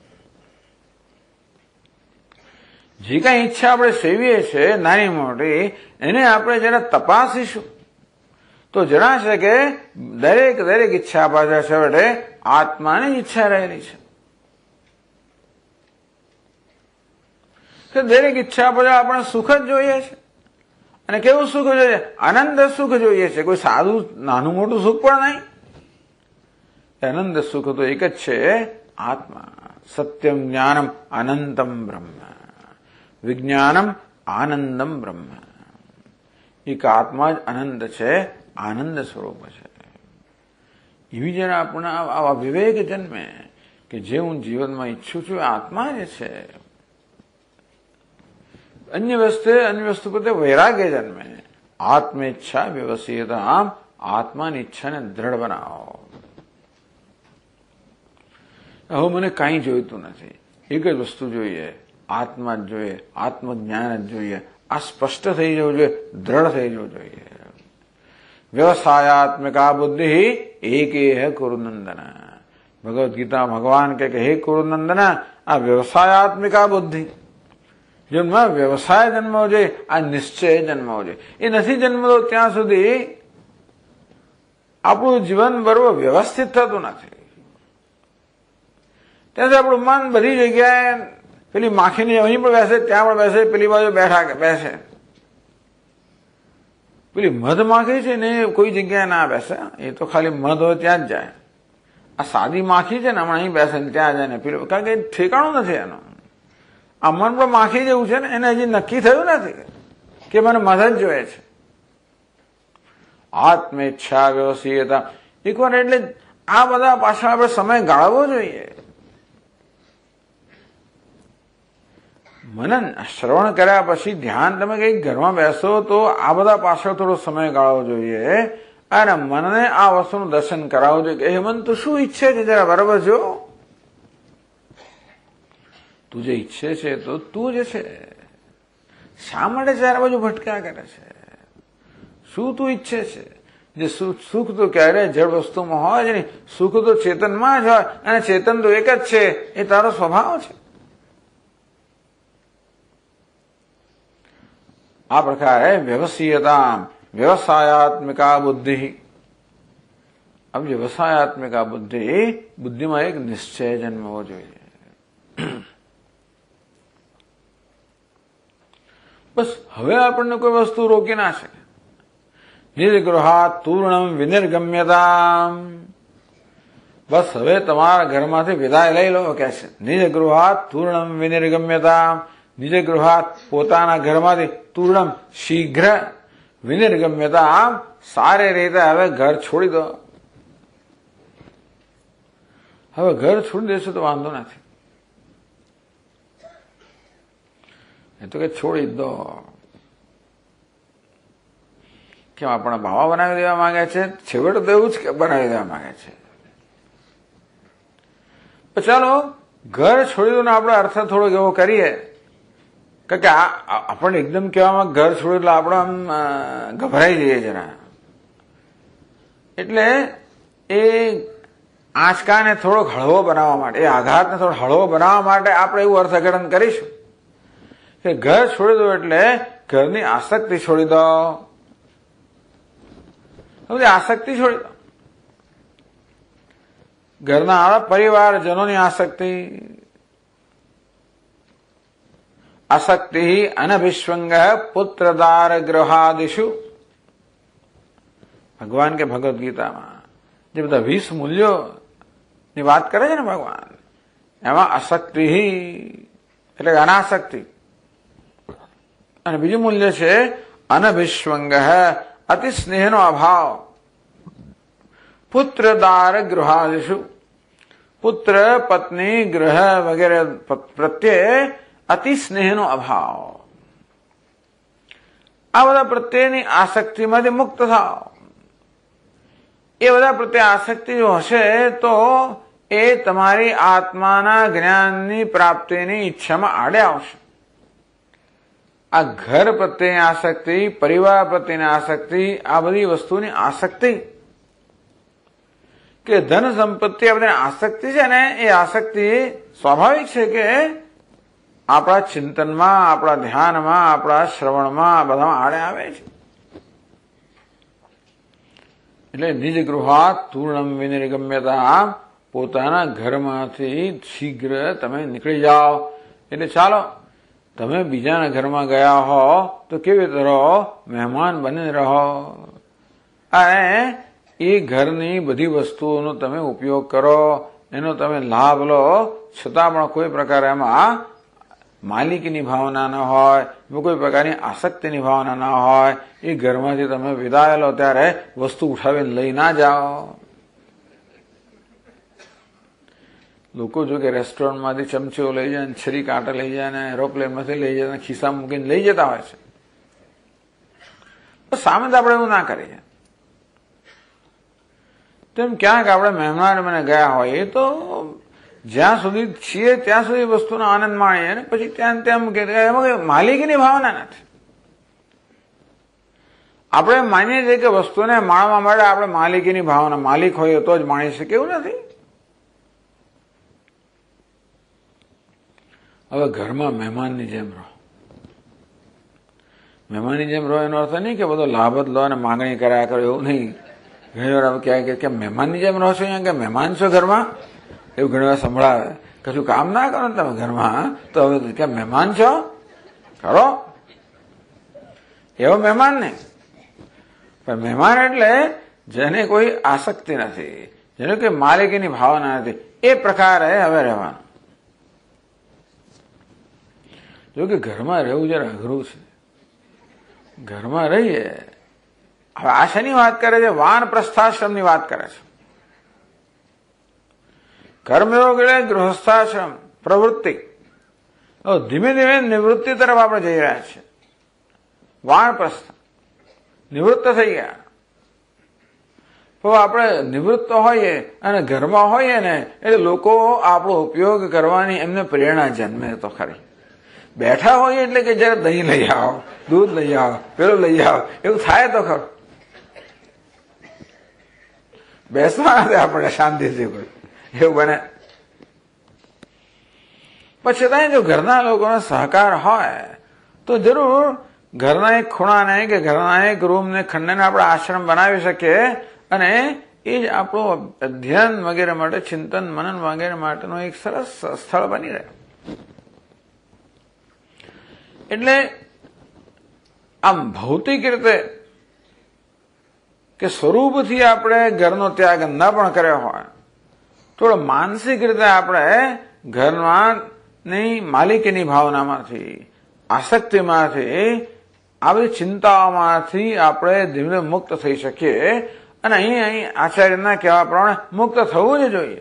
જે કઈ ઈચ્છા આપણે સેવીએ છીએ નાની મોટી, એને આપણે જરા તપાસીશું તો જણાશે કે દરેક ઈચ્છા પાછળ છેવટે આત્માની ઈચ્છા રહેલી છે. કે દરેક ઈચ્છા પાછળ આપણે સુખ જ જોઈએ છે. અને કેવું સુખ જોઈએ? આનંદ સુખ જોઈએ છે. કોઈ સાદું નાનું મોટું સુખ પણ નહીં. આનંદ સુખ તો એક જ છે, આત્મા. સત્યમ જ્ઞાનમ અનંતમ બ્રહ્મ, વિજ્ઞાનમ આનંદમ બ્રહ્મ. એક આત્મા જ આનંદ છે, આનંદ સ્વરૂપ છે. એવી જયારે આપણે આવા વિવેક જન્મે કે જે હું જીવનમાં ઈચ્છું છું આત્મા જ છે. અન્ય વસ્તુ પ્રત્યે વૈરાગ્ય જન્મે. આત્મેચ્છા વ્યવસીયતા, આત્માની ઈચ્છાને દ્રઢ બનાવો. હવે મને કાંઈ જોઈતું નથી, એક જ વસ્તુ જોઈએ, આત્મા જ જોઈએ, આત્મજ્ઞાન જ જોઈએ. આ સ્પષ્ટ થઈ જવું જોઈએ, દ્રઢ થઈ જવું જોઈએ. વ્યવસાયાત્મિકા બુદ્ધિ એકેહ કુરુનંદન. ભગવદ્ ગીતા ભગવાન કે હે કુરુનંદન, આ વ્યવસાયાત્મિકા બુદ્ધિ જેમાં વ્યવસાય જન્મવો જોઈએ, આ નિશ્ચય જન્મવો જોઈએ. એ નથી જન્મતો ત્યાં સુધી આપણું જીવન બરોબર વ્યવસ્થિત થતું નથી. ત્યાંથી આપણું મન બધી જગ્યાએ પેલી માખીની અહીં પણ બેસે, ત્યાં પણ બેસે, પેલી બાજુ બેસે. પેલી મધ માખી છે ને કોઈ જગ્યાએ ના બેસે, એ તો ખાલી મધ હોય ત્યાં જ જાય. આ સાદી માખી છે ને હમણાં અહીં બેસે ને ત્યાં જાય ને પેલું, કારણ કે ઠેકાણું નથી એનું. આ મન પણ માખી જેવું છે ને, એને હજી નક્કી થયું નથી કે મને મધ જ જોઈએ છે. આત્મેચ્છા વ્યવસીયતા, એકવાર એટલે આ બધા પાછળ આપણે સમય ગાળવો જોઈએ. મનન શ્રવણ કર્યા પછી ધ્યાન તમે કઈ ઘરમાં બેસો તો આ બધા પાછળ થોડો સમય ગાળવો જોઈએ. અને મનને આ વસ્તુનું દર્શન કરાવવું જોઈએ કે હે મન તું શું ઈચ્છે છે જરા બરાબર જો, તું જે ઈચ્છે છે તો તું જ છે, શા માટે ચારે બાજુ ભટક્યા કરે છે, શું તું ઈચ્છે છે? જે સુખ તો ક્યારે જળ વસ્તુમાં હોય જ નહીં, સુખ તો ચેતનમાં જ હોય, અને ચેતન તો એક જ છે, એ તારો સ્વભાવ છે. આ પ્રકારે વ્યવસાયતા વ્યવસાયાત્મિકા બુદ્ધિ. अब व्यवसायात्मिका બુદ્ધિમાં એક નિશ્ચય જન્મવો જોઈએ. બસ હવે આપણને કોઈ વસ્તુ રોકી ના શકે. નિર્ગૃહાત તૂર્ણમ વિનિર્ગમ્યતા. બસ હવે તમારા ઘરમાંથી વિદાય લઈ લો કે છે. નિજગૃહાત તૂર્ણમ વિનિર્ગમ્યતા. નિજગૃહાત પોતાના ઘરમાંથી તૂર્ણમ શીઘ્ર વિનિર્ગમ્યતા સારી રીતે હવે ઘર છોડી દો. હવે ઘર છોડી દેશો તો વાંધો નથી, એ તો કે છોડી દો. કેમ આપણા ભાવા બનાવી દેવા માંગે છે? છેવટે તો એવું જ કે બનાવી દેવા માંગે છે. તો ચાલો ઘર છોડી દો ને આપણે અર્થ થોડોક એવો કરીએ કે આપણને એકદમ કહેવામાં ઘર છોડ્યું એટલે આપણે આમ ગભરાઈ જઈએ જરા. એટલે એ આંચકાને થોડોક હળવો બનાવવા માટે, એ આઘાતને થોડો હળવો બનાવવા માટે આપણે એવું અર્થઘટન કરીશું કે ઘર છોડી દો એટલે ઘરની આસક્તિ છોડી દો. બધી આસક્તિ છોડી દો. ઘરના પરિવારજનોની આસક્તિ. આસક્તિ અનભિસ્વંગ પુત્રદાર ગૃહાદિશુ. ભગવાન કે ભગવદ્ ગીતામાં જે બધા 20 મૂલ્યોની વાત કરે છે ને ભગવાન, એમાં આસક્તિ એટલે અનાસક્તિ, અને બીજું મૂલ્ય છે અનભિસ્વંગ અતિ સ્નેહનો અભાવ. પુત્રદાર ગૃહાદિશુ. પુત્ર પત્ની ગ્રહ વગેરે પ્રત્યે અતિ સ્નેહનો અભાવ. આ બધા પ્રત્યેની આસક્તિમાંથી મુક્ત થાવ. એ બધા પ્રત્યે આસક્તિ જો હશે તો એ તમારી આત્માના જ્ઞાનની પ્રાપ્તિની ઈચ્છામાં આડે આવશે. આ ઘર પ્રત્યેની આસક્તિ, પરિવાર પ્રત્યેની આસક્તિ, આ બધી વસ્તુની આસક્તિ કે ધન સંપત્તિ આ બધી આસક્તિ છે ને, એ આસક્તિ સ્વાભાવિક છે કે આપણા ચિંતનમાં, આપણા ધ્યાનમાં, આપણા શ્રવણમાં બધામાં આડે આવે છે. એટલે નિજ ગૃહાત તૂર્ણમ વિનિર્ગમ્યતા. પોતાના ઘરમાંથી શીઘ્ર તમે નીકળી જાઓ. એટલે ચાલો તમે બીજાના ઘરમાં ગયા હો તો કેવી રીતે રહો? મહેમાન બની રહો, અને એ ઘરની બધી વસ્તુઓનો તમે ઉપયોગ કરો, એનો તમે લાભ લો, છતાં પણ કોઈ પ્રકાર એમાં માલિકીની ભાવના ન હોય, કોઈ પ્રકારની આસક્તિની ભાવના ન હોય. એ ઘરમાંથી તમે વિદાય લો ત્યારે વસ્તુ ઉઠાવીને લઈ ના જાઓ. લોકો જો કે રેસ્ટોરન્ટમાંથી ચમચીઓ લઈ જાય, છરી કાંટા લઈ જાય, ને એરોપ્લેનમાંથી લઈ જાય, ખિસ્સા મૂકીને લઈ જતા હોય છે. તો સામે તો આપણે એવું ના કરીએ. તેમ ક્યાંક આપણે મહેમાન મને ગયા હોય, એ તો જ્યાં સુધી છીએ ત્યાં સુધી વસ્તુનો આનંદ માણીએ ને પછી ત્યાં ત્યાં મૂકીએ. એમાં કઈ માલિકીની ભાવના નથી. આપણે માનીએ છીએ કે વસ્તુને માણવા માટે આપણે માલિકીની ભાવના, માલિક હોઈએ તો જ માણી શકીએ, એવું નથી. હવે ઘરમાં મહેમાનની જેમ રહો. મહેમાનની જેમ રહો એનો અર્થ નહીં કે બધો લાભ જ લો અને માંગણી કર્યા કરો, એવું નહીં. ઘણી વાર ક્યાં કે મહેમાનની જેમ રહો છો, અહીંયા કે મહેમાન છો ઘરમાં, એવું ઘણી વાર સંભળાવે. કશું કામ ના કરો ને તમે ઘરમાં તો હવે ક્યાં મહેમાન છો? કરો એવો મહેમાન નહીં. પણ મહેમાન એટલે જેને કોઈ આસક્તિ નથી, જેને કોઈ માલિકીની ભાવના નથી, એ પ્રકારે હવે રહેવાનું. જો કે ઘરમાં રહેવું જરા અઘરું છે. ઘરમાં રહીએ. હવે આ શેની વાત કરે છે? વાનપ્રસ્થાશ્રમની વાત કરે છે. કર્મયોગ એટલે ગૃહસ્થાશ્રમ પ્રવૃત્તિ. ધીમે ધીમે નિવૃત્તિ તરફ આપણે જઈ રહ્યા છીએ. વાનપ્રસ્થ નિવૃત્ત થઈ ગયા. તો આપણે નિવૃત્ત હોઈએ અને ઘરમાં હોઈએ ને એટલે લોકો આપણો ઉપયોગ કરવાની એમને પ્રેરણા જન્મે તો ખરી. બેઠા હોઈએ એટલે કે જયારે દહીં લઈ આવો, દૂધ લઈ આવો, પેલું લઈ આવો, એવું થાય તો ખરું. બેસવા નથી આપણે શાંતિથી કોઈ એવું બને. પછી ત્યાં જો ઘરના લોકોનો સહકાર હોય તો જરૂર ઘરના એક ખૂણાને કે ઘરના એક રૂમને ખંડને આપણે આશ્રમ બનાવી શકીએ અને એ જ આપણું અધ્યયન વગેરે માટે, ચિંતન મનન વગેરે માટેનું એક સરસ સ્થળ બની રહે. એટલે આમ ભૌતિક રીતે કે સ્વરૂપથી આપણે ઘરનો ત્યાગ ન પણ કર્યો હોય, થોડો માનસિક રીતે આપણે ઘરમાં ની માલિકીની ભાવનામાંથી, આસક્તિમાંથી, આ બધી ચિંતાઓમાંથી આપણે ધીમે મુક્ત થઈ શકીએ અને અહીં આચાર્યના કહેવા પ્રમાણે મુક્ત થવું જ જોઈએ.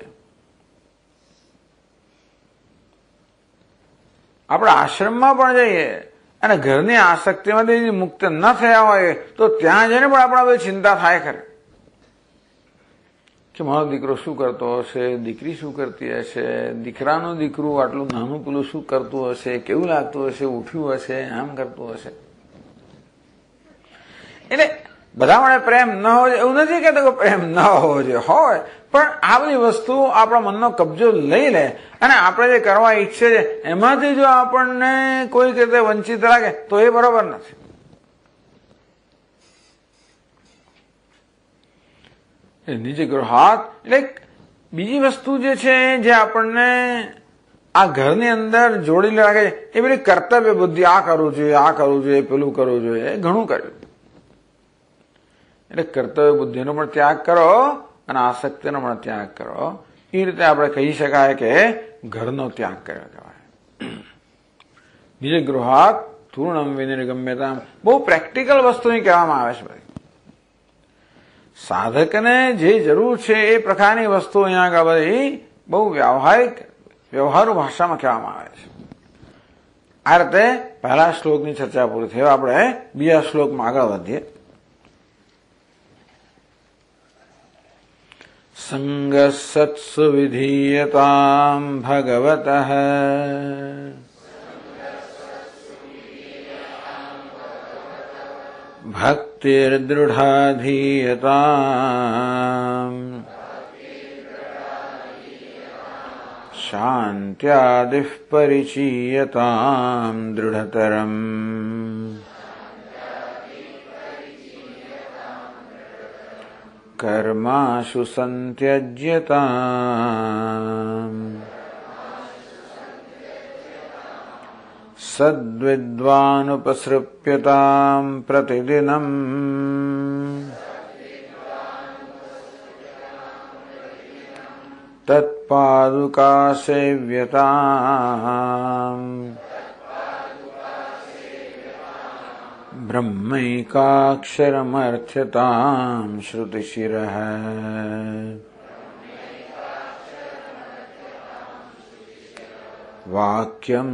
આપણે આશ્રમમાં પણ જઈએ અને ઘરની આસક્તિમાંથી મુક્ત ન થયા હોય તો ત્યાં જઈને પણ આપણે બધી ચિંતા થાય ખરી કે મારો દીકરો શું કરતો હશે, દીકરી શું કરતી હશે, દીકરાનું દીકરું આટલું નાનું પેલું શું કરતું હશે, કેવું લાગતું હશે, ઉઠ્યું હશે, આમ કરતું હશે. એટલે બધા માટે પ્રેમ ન હોવો જોઈએ એવું નથી કહેતો કે પ્રેમ ન હોવો જોઈએ, હોય, પણ આ બધી વસ્તુ આપણા મનનો કબજો લઈ લે અને આપણે જે કરવા ઈચ્છે છે એમાંથી જો આપણને કોઈક રીતે વંચિત લાગે તો એ બરોબર નથી. નીચે કરો હાથ. એટલે બીજી વસ્તુ જે છે જે આપણને આ ઘરની અંદર જોડી લાગે છે એ બધી કર્તવ્ય બુદ્ધિ, આ કરવું જોઈએ, આ કરવું જોઈએ, પેલું કરવું જોઈએ, ઘણું કર્યું. એટલે કર્તવ્ય બુદ્ધિનો પણ ત્યાગ કરો અને આસક્તિનો પણ ત્યાગ કરો. એ રીતે આપણે કહી શકાય કે ઘરનો ત્યાગ કર્યો કહેવાય. બીજે ગૃહાત તૂર્ણમ વિનિર્ગમ્યતામ, બહુ પ્રેક્ટિકલ વસ્તુની કહેવામાં આવે છે. ભાઈ સાધકને જે જરૂર છે એ પ્રકારની વસ્તુ અહીંયા આગળ બધી બહુ વ્યવહારુ ભાષામાં કહેવામાં આવે છે. આ રીતે પહેલા શ્લોકની ચર્ચા પૂરી થઈ. આપણે બીજા શ્લોકમાં આગળ વધીએ. સંગ સત્સુ વિધીયતામ ભગવતઃ ભક્તિર્દૃઢાધીયતામ શાન્ત્યાદિઃ પરિચીયતામ દૃઢતરમ કર્માશુ સંત્યજ્યતામ સદ્વિદ્વાનુપસૃપ્યતામ પ્રતિદિનમ તત્પાદુકા સેવ્યતામ બ્રહ્મૈકાક્ષરમર્થ્યતામ શ્રુતિશિરઃ વાક્યમ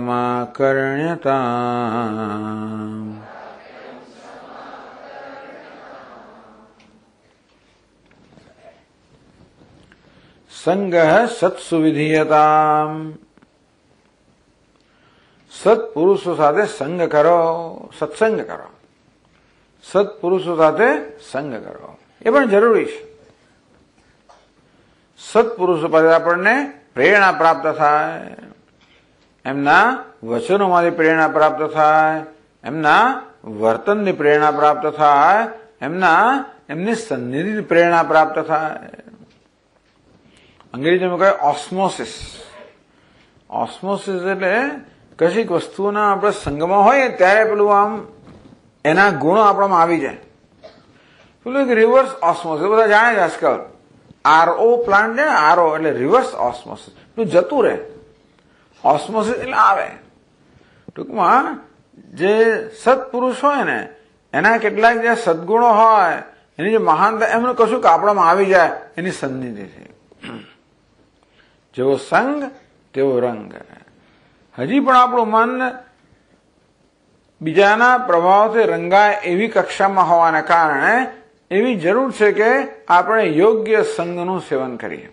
સમાકર્ણ્યતામ સંગઃ સત્સુ વિધીયતામ. સત્પુરુષો સાથે સંગ કરો, સત્સંગ કરો, સત્પુરુષો સાથે સંગ કરો. એ પણ જરૂરી છે. સત્પુરુષો પાસે આપણને પ્રેરણા પ્રાપ્ત થાય, એમના વચનોમાંથી પ્રેરણા પ્રાપ્ત થાય, એમના વર્તનની પ્રેરણા પ્રાપ્ત થાય, એમની સન્નિધિની પ્રેરણા પ્રાપ્ત થાય. અંગ્રેજીમાં કહે ઓસ્મોસિસ. ઓસ્મોસિસ એટલે કશીક વસ્તુના આપણે સંગમાં હોય ત્યારે પેલું આમ એના ગુણો આપણામાં આવી જાય. પેલું એક રિવર્સ ઓસ્મોસિસ બધા જાણે છે આજકાલ. આરઓ પ્લાન્ટ છે ને, આરઓ એટલે રિવર્સ ઓસ્મોસિસ. પેલું જતું રહે. ઓસ્મોસિસ એટલે આવે. ટૂંકમાં જે સત્પુરુષ હોય ને એના કેટલાક જે સદગુણો હોય, એની જે મહાનતા, એમનું કશું આપણામાં આવી જાય એની સન્નિધિથી. જેવો સંગ તેવો રંગ. હજી પણ આપણું મન બીજાના પ્રભાવથી રંગાય એવી કક્ષામાં હોવાના કારણે એવી જરૂર છે કે આપણે યોગ્ય સંઘનું સેવન કરીએ.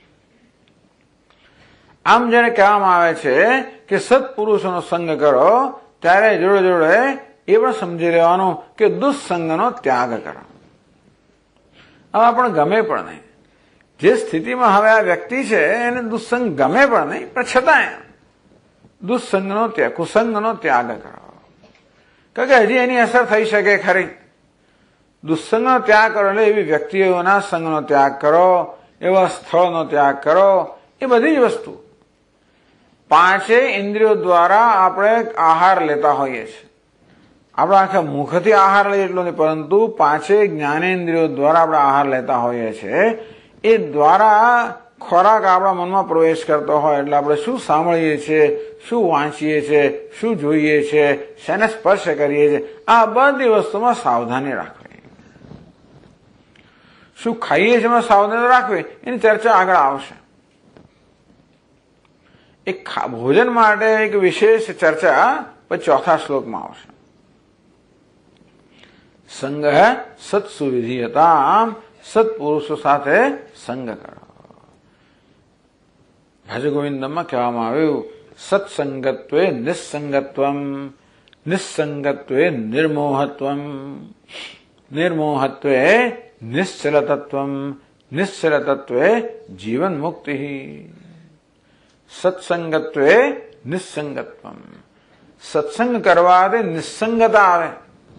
આમ જયારે કહેવામાં આવે છે કે સત્પુરુષોનો સંગ કરો, ત્યારે જોડે જોડે એ પણ સમજી લેવાનું કે દુસ્સંગનો ત્યાગ કરો. હવે પણ ગમે પણ નહીં, જે સ્થિતિમાં હવે આ વ્યક્તિ છે એને દુસ્સંગ ગમે પણ નહીં, પણ છતાંય દુસ્સંગનો ત્યાગ, કુસંગનો ત્યાગ કરો. કારણ કે હજી એની અસર થઈ શકે ખરી. દુસ્સંગનો ત્યાગ કરો એટલે એવી વ્યક્તિઓના સંગનો ત્યાગ કરો, એવા સ્થળનો ત્યાગ કરો. એ બધી જ વસ્તુ પાંચે ઇન્દ્રિયો દ્વારા આપણે આહાર લેતા હોઈએ છીએ. આપણે આખા મુખથી આહાર લઈએ એટલો નહીં, પરંતુ પાંચે જ્ઞાનેન્દ્રિયો દ્વારા આપણે આહાર લેતા હોઈએ છીએ. એ દ્વારા ખોરાક આપણા મનમાં પ્રવેશ કરતો હોય એટલે આપણે શું સાંભળીએ છીએ, શું વાંચીએ છીએ, શું જોઈએ છીએ, શેને સ્પર્શ કરીએ છીએ, આ બધી વસ્તુમાં સાવધાની રાખવી. શું ખાઈએ છીએ એમાં સાવધાની રાખવી, એની ચર્ચા આગળ આવશે. એક ભોજન માટે એક વિશેષ ચર્ચા પછી ચોથા શ્લોકમાં આવશે. સંગ સત્સુ વિધીયતા, સત્પુરુષો સાથે સંગ કરો. ભજ ગોવિંદમાં કહેવામાં આવ્યું, સત્સંગત્વે નિસ્સંગત્વમ, નિસ્સંગત્વે નિર્મોહત્વમ, નિર્મોહત્વે નિશ્ચલતત્વમ, નિશ્ચલતત્વે જીવન મુક્તિ. સત્સંગત્વે નિસ્સંગત્વમ, સત્સંગ કરવાથી નિસ્સંગતા આવે.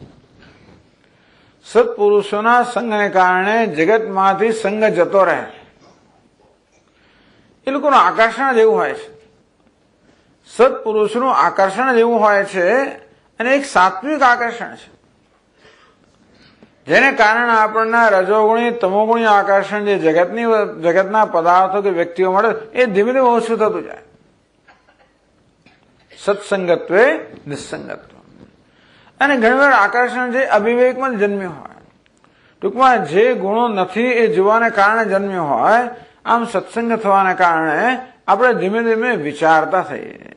સત્પુરુષોના સંગને કારણે જગતમાંથી સંગ જતો રહે. એ લોકોનું આકર્ષણ જેવું હોય છે, સત્પુરુષનું આકર્ષણ જેવું હોય છે, અને એક સાત્વિક આકર્ષણ છે, જેને કારણે આપણને રજોગુણી તમોગુણી આકર્ષણ જે જગતના પદાર્થો કે વ્યક્તિઓ મળે એ ધીમે ધીમે ઓછું થતું જાય. સત્સંગત્વે નિસ્સંગત્વ. અને ઘણીવાર આકર્ષણ જે અવિવેકમાં જન્મ્યું હોય, ટૂંકમાં જે ગુણો નથી એ જોવાને કારણે જન્મ્યું હોય, આમ સત્સંગ થવાને કારણે આપણે ધીમે ધીમે વિચારતા થઈએ.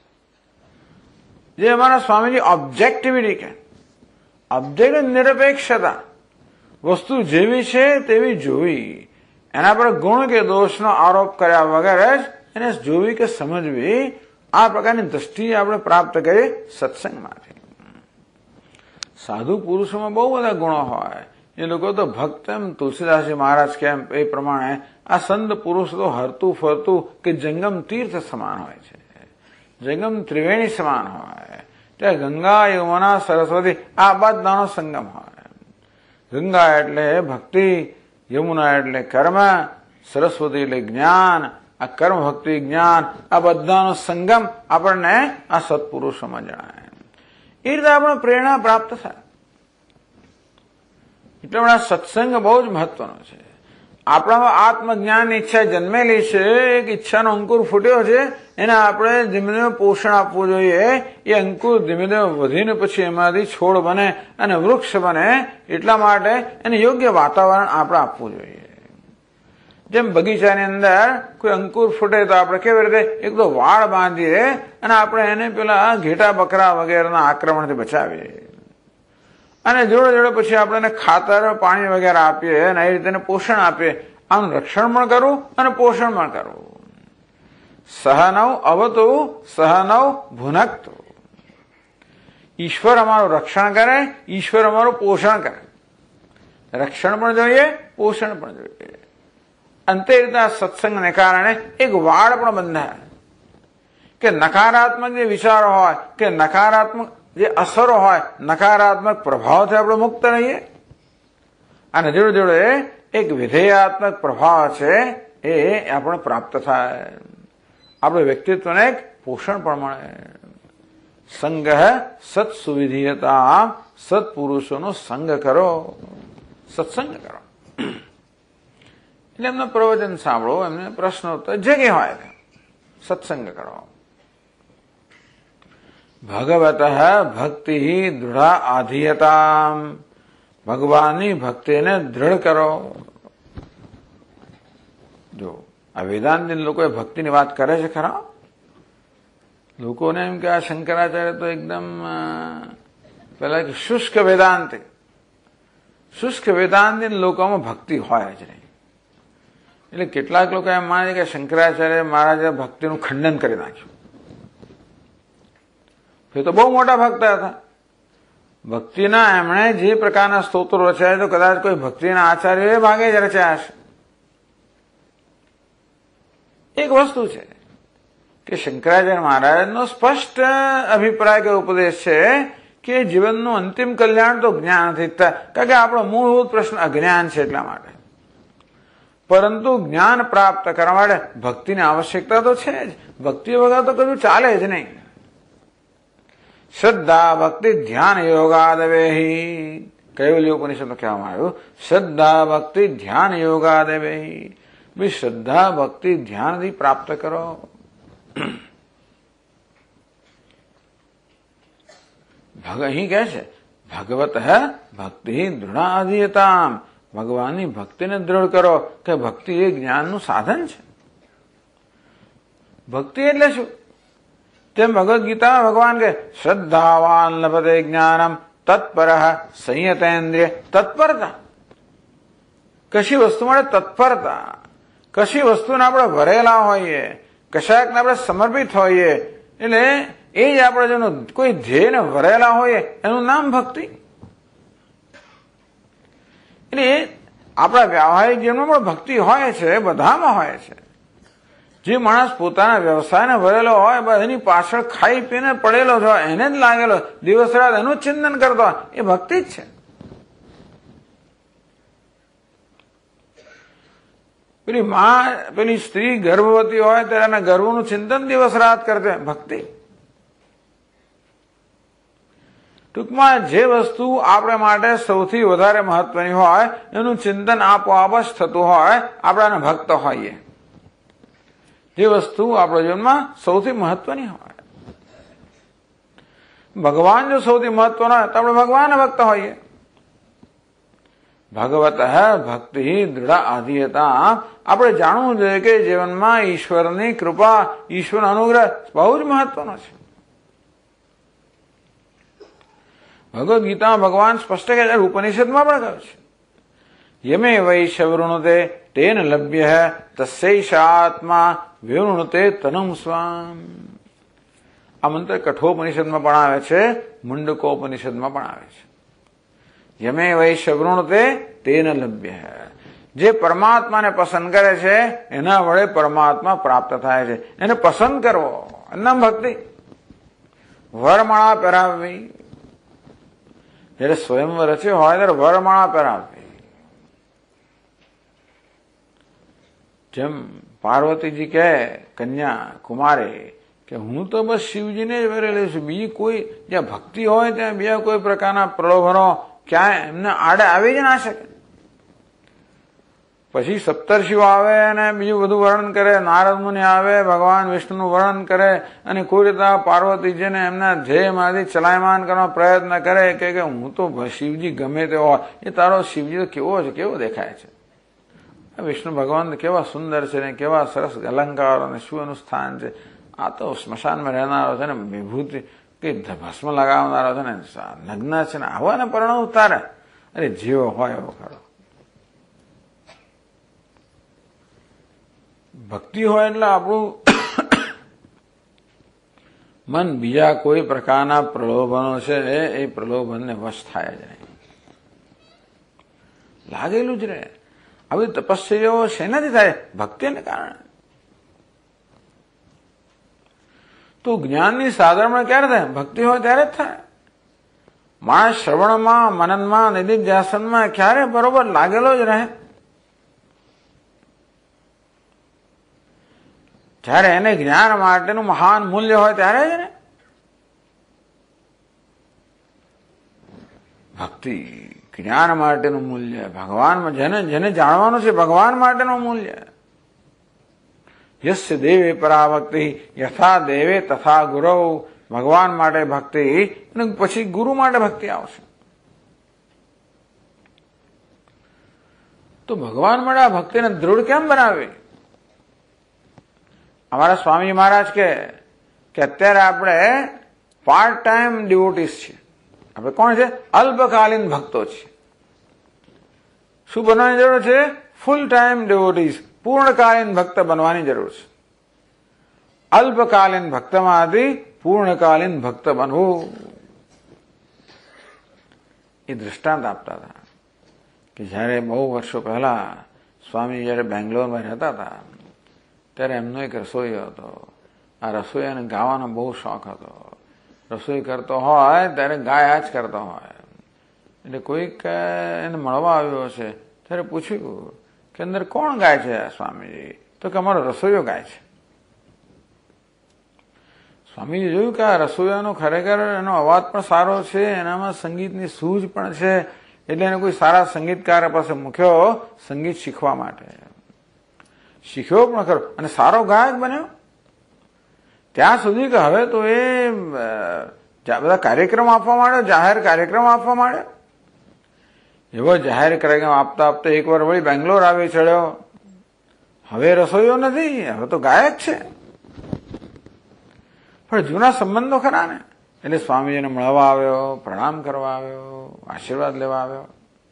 જે અમારા સ્વામીજી ઓબ્જેક્ટિવિટી કે ઓબ્જેક્ટ નિરપેક્ષતા, વસ્તુ જેવી છે તેવી જોવી, એના પર ગુણ કે દોષનો આરોપ કર્યા વગર જ એને જોવી કે સમજવી, આ પ્રકારની દ્રષ્ટિ આપણે પ્રાપ્ત કરીએ સત્સંગમાંથી. સાધુ પુરુષોમાં બહુ બધા ગુણો હોય. એ લોકો તો ભક્ત એમ તુલસીદાસજી મહારાજ કેમ એ પ્રમાણે આ સંત પુરુષ તો હરતું ફરતું કે જંગમ તીર્થ સમાન હોય છે, જંગમ ત્રિવેણી સમાન હોય. ત્યાં ગંગા, યમુના, સરસ્વતી આ બધાનો સંગમ હોય. ગંગા એટલે ભક્તિ, યમુના એટલે કર્મ, સરસ્વતી એટલે જ્ઞાન. આ કર્મ, ભક્તિ, જ્ઞાન આ બધાનો સંગમ આપણને આ સત્પુરુષોમાં જણાય. એ રીતે આપણે પ્રેરણા પ્રાપ્ત થાય. એટલે આ સત્સંગ બહુ જ મહત્વનો છે. આપણામાં આત્મજ્ઞાનની ઈચ્છા જન્મેલી છે, એક ઈચ્છાનો અંકુર ફૂટ્યો છે, એને આપણે ધીમે ધીમે પોષણ આપવું જોઈએ. એ અંકુર ધીમે ધીમે વધીને પછી એમાંથી છોડ બને અને વૃક્ષ બને, એટલા માટે એને યોગ્ય વાતાવરણ આપણે આપવું જોઈએ. જેમ બગીચાની અંદર કોઈ અંકુર ફૂટે તો આપણે કેવી રીતે એક તો વાળ બાંધીએ અને આપણે એને પેલા ઘેટા બકરા વગેરેના આક્રમણથી બચાવીએ, અને જોડે જોડે પછી આપણે એને ખાતર, પાણી વગેરે આપીએ અને એ રીતે પોષણ આપીએ. આનું રક્ષણ પણ કરવું અને પોષણ પણ કરવું. સહનવ અવતુ સહનવ ભુનક્તુ. ઈશ્વર અમારું રક્ષણ કરે, ઈશ્વર અમારું પોષણ કરે. રક્ષણ પણ જોઈએ, પોષણ પણ જોઈએ. અંતે રીતના સત્સંગને કારણે એક વાડ પણ બંધાય કે નકારાત્મક જે વિચારો હોય કે નકારાત્મક જે અસરો હોય, નકારાત્મક પ્રભાવથી આપણે મુક્ત રહીએ, અને જોડે જોડે એક વિધેયાત્મક પ્રભાવ છે એ આપણે પ્રાપ્ત થાય. આપણે વ્યક્તિત્વને એક પોષણ પણ મળે. સંગ સત્સુવિધીયતા, સત્પુરુષોનો સંગ કરો, સત્સંગ કરો. એટલે એમનો પ્રવચન સાંભળો, એમને પ્રશ્નોત્તર જે કંઈ હોય સત્સંગ કરો. ભગવત ભક્તિ દૃઢ આધીયતા, ભગવાનની ભક્તિને દ્રઢ કરો. જો આ વેદાંતી લોકોએ ભક્તિની વાત કરે છે ખરા. લોકોને એમ કે આ શંકરાચાર્ય તો એકદમ પેલા શુષ્ક વેદાંતિ, શુષ્ક વેદાંતિન લોકોમાં ભક્તિ હોય જ નહીં. એટલે કેટલાક લોકો એમ માને કે શંકરાચાર્ય મહારાજે ભક્તિનું ખંડન કરી નાખ્યું. એ તો બહુ મોટા ભક્ત હતા. ભક્તિના એમણે જે પ્રકારના સ્તોત્રો રચ્યા તો કદાચ કોઈ ભક્તિના આચાર્યોએ ભાગે જ રચ્યા હશે. એક વસ્તુ છે કે શંકરાચાર્ય મહારાજનો સ્પષ્ટ અભિપ્રાય કે ઉપદેશ છે કે જીવનનું અંતિમ કલ્યાણ તો જ્ઞાનથી થાય, કારણ કે આપણો મૂળભૂત પ્રશ્ન અજ્ઞાન છે એટલા માટે. પરંતુ જ્ઞાન પ્રાપ્ત કરવા માટે ભક્તિની આવશ્યકતા તો છે જ. ભક્તિ વગર તો કશું ચાલે જ નહીં. શ્રદ્ધા ભક્તિ ધ્યાન યોગાદવેહી, કૈવલ્ય ઉપનિષદમાં કહેવામાં આવ્યું શ્રદ્ધા ભક્તિ ધ્યાન યોગાદવેહી. ભાઈ શ્રદ્ધા ભક્તિ ધ્યાનથી પ્રાપ્ત કરો. અહીં કહે છે ભગવત ભક્તિ દૃઢાધીયતામ, ભગવાનની ભક્તિને દ્રઢ કરો કે ભક્તિ એ જ્ઞાનનું સાધન છે. ભક્તિ એટલે શું? તેમ ભગવદ્ ગીતામાં ભગવાન કે શ્રદ્ધાવાન લભતે જ્ઞાનમ તત્પર સંયતેન્દ્રિય, તત્પરતા. કશી વસ્તુ માટે તત્પરતા, કશી વસ્તુને આપણે ભરેલા હોઈએ, કશાકને આપણે સમર્પિત હોઈએ, એટલે એ જ આપણે જેનું કોઈ ધ્યેયને ભરેલા હોઈએ એનું નામ ભક્તિ. એટલે આપણા વ્યાવહારિક જીવનમાં પણ ભક્તિ હોય છે, બધામાં હોય છે. જે માણસ પોતાના વ્યવસાયને ભરેલો હોય, એની પાછળ ખાઈ પીને પડેલો જ હોય, એને જ લાગેલો દિવસ રાત એનું જ ચિંતન કરતો હોય, એ ભક્તિ જ છે. પેલી સ્ત્રી ગર્ભવતી હોય ત્યારે એના ગર્ભનું ચિંતન દિવસ રાત કરते ભક્તિ. ટૂંકમાં જે વસ્તુ આપણે માટે સૌથી વધારે મહત્વની હોય એનું ચિંતન આપોઆપ જ થતું હોય, આપણાને ભક્ત હોઈએ. જે વસ્તુ આપણા જીવનમાં સૌથી મહત્વની હોય, ભગવાન જો સૌથી મહત્વનો હોય તો આપણે ભગવાન ભક્ત હોઈએ. ભગવત ભક્તિ દૃઢ આધીયતા. આપણે જાણવું જોઈએ કે જીવનમાં ઈશ્વરની કૃપા, ઈશ્વર અનુગ્રહ બહુ જ મહત્વનો છે. ભગવદ્ ગીતામાં ભગવાન સ્પષ્ટ કહે છે, ઉપનિષદમાં પણ કહ્યું છે યમે વૈશવૃણુતે તેન લભ્ય તસ્યૈષાત્મા વિવૃણુતે તનુમ સ્વામ. આ મંત્ર કઠોપનિષદમાં પણ આવે છે, મુંડકોપનિષદમાં પણ આવે છે. યમે વૈશવૃણુતે તેન લભ્ય. જે પરમાત્માને પસંદ કરે છે એના વડે પરમાત્મા પ્રાપ્ત થાય છે. એને પસંદ કરવો એના ભક્તિ. વરમાળા પહેરાવવી, જયારે સ્વયંવર રચ્યો હોય ત્યારે વરમાળા પહેરાવવી. જેમ પાર્વતીજી કહે કન્યા કુમારે કે હું તો બસ શિવજીને જ વરેલી છું, બીજી કોઈ જ્યાં ભક્તિ હોય ત્યાં બીજા કોઈ પ્રકારના પ્રલોભનો ક્યાંય એમને આડે આવી જ ના શકે. પછી સપ્તર્ષિઓ આવે અને બીજું બધું વર્ણન કરે, નારદ મુનિ આવે, ભગવાન વિષ્ણુનું વર્ણન કરે અને કોઈ રીતે પાર્વતીજીને એમના ધ્યેયમાંથી ચલાયમાન કરવાનો પ્રયત્ન કરે કે હું તો શિવજી ગમે તે હોય, એ તારો શિવજી તો કેવો છે, કેવો દેખાય છે. વિષ્ણુ ભગવાન કેવા સુંદર છે ને કેવા સરસ અલંકારો અને શું એનું સ્થાન છે. આ તો સ્મશાનમાં રહેનારો છે ને, વિભૂતિ કે ભસ્મ લગાવનારો છે ને, નગ્ન છે ને, આવાને પરણવ તારે. અરે જેવો હોય એવો ખરો. ભક્તિ હોય એટલે આપણું મન બીજા કોઈ પ્રકારના પ્રલોભનો છે એ પ્રલોભનને વશ થાય જ નહીં, લાગેલું જ રહે. આવી તપસ્યાઓ શેનાથી થાય? ભક્તિને કારણે. તો જ્ઞાનની સાધરમાં ક્યારે થાય? ભક્તિ હોય ત્યારે જ થાય. માણસ શ્રવણમાં, મનનમાં, નિધિધ્યાસનમાં ક્યારે બરોબર લાગેલો જ રહે. જ્યારે એને જ્ઞાન માટેનું મહાન મૂલ્ય હોય ત્યારે જ ને. ભક્તિ જ્ઞાન માટેનું મૂલ્ય, ભગવાન જેને જાણવાનું છે ભગવાન માટેનું મૂલ્ય. યસ્ય દેવે પરા ભક્તિ યથા દેવે તથા ગુરવ. ભગવાન માટે ભક્તિ અને પછી ગુરુ માટે ભક્તિ આવશે. તો ભગવાન માટે આ ભક્તિને દૃઢ કેમ બનાવવી? અમારા સ્વામી મહારાજ કે અત્યારે આપણે પાર્ટ ટાઈમ ડિવોટીસ છીએ. આપણે કોણ છે? અલ્પકાલીન ભક્તો છીએ. શું બનવાની જરૂર છે? ફૂલ ટાઈમ ડેવોટીઝ, પૂર્ણકાલીન ભક્ત બનવાની જરૂર છે. અલ્પકાલીન ભક્તમાંથી પૂર્ણકાલીન ભક્ત બનવું. એ દૃષ્ટાંત આપતા હતા કે જયારે બહુ વર્ષો પહેલા સ્વામી જયારે બેંગ્લોરમાં રહેતા હતા ત્યારે એમનો એક રસોઈયો હતો. આ રસોઈયાને ગાવાનો બહુ શોખ હતો. રસોઈ કરતો હોય ત્યારે ગાયા જ કરતો હોય. એટલે કોઈક એને મળવા આવ્યો હશે ત્યારે પૂછ્યું કે અંદર કોણ ગાય છે સ્વામીજી? તો કે અમારો રસોઈયો ગાય છે. સ્વામીજી જોયું કે આ રસોઈયાનો ખરેખર એનો અવાજ પણ સારો છે, એનામાં સંગીતની સૂઝ પણ છે, એટલે એને કોઈ સારા સંગીતકાર પાસે મૂક્યો સંગીત શીખવા માટે. શીખ્યો પણ ખરો અને સારો ગાયક બન્યો. ત્યાં સુધી કે હવે તો એ બધા કાર્યક્રમ આપવા માંડ્યો, જાહેર કાર્યક્રમ આપવા માંડ્યો. એવો જાહેર કાર્યક્રમ આપતા આપતા એકવાર વળી બેંગ્લોર આવી ચડ્યો. હવે રસોઈયો નથી, હવે તો ગાયક છે. પણ જૂના સંબંધો ખરા ને, એટલે સ્વામીજીને મળવા આવ્યો, પ્રણામ કરવા આવ્યો, આશીર્વાદ લેવા આવ્યો.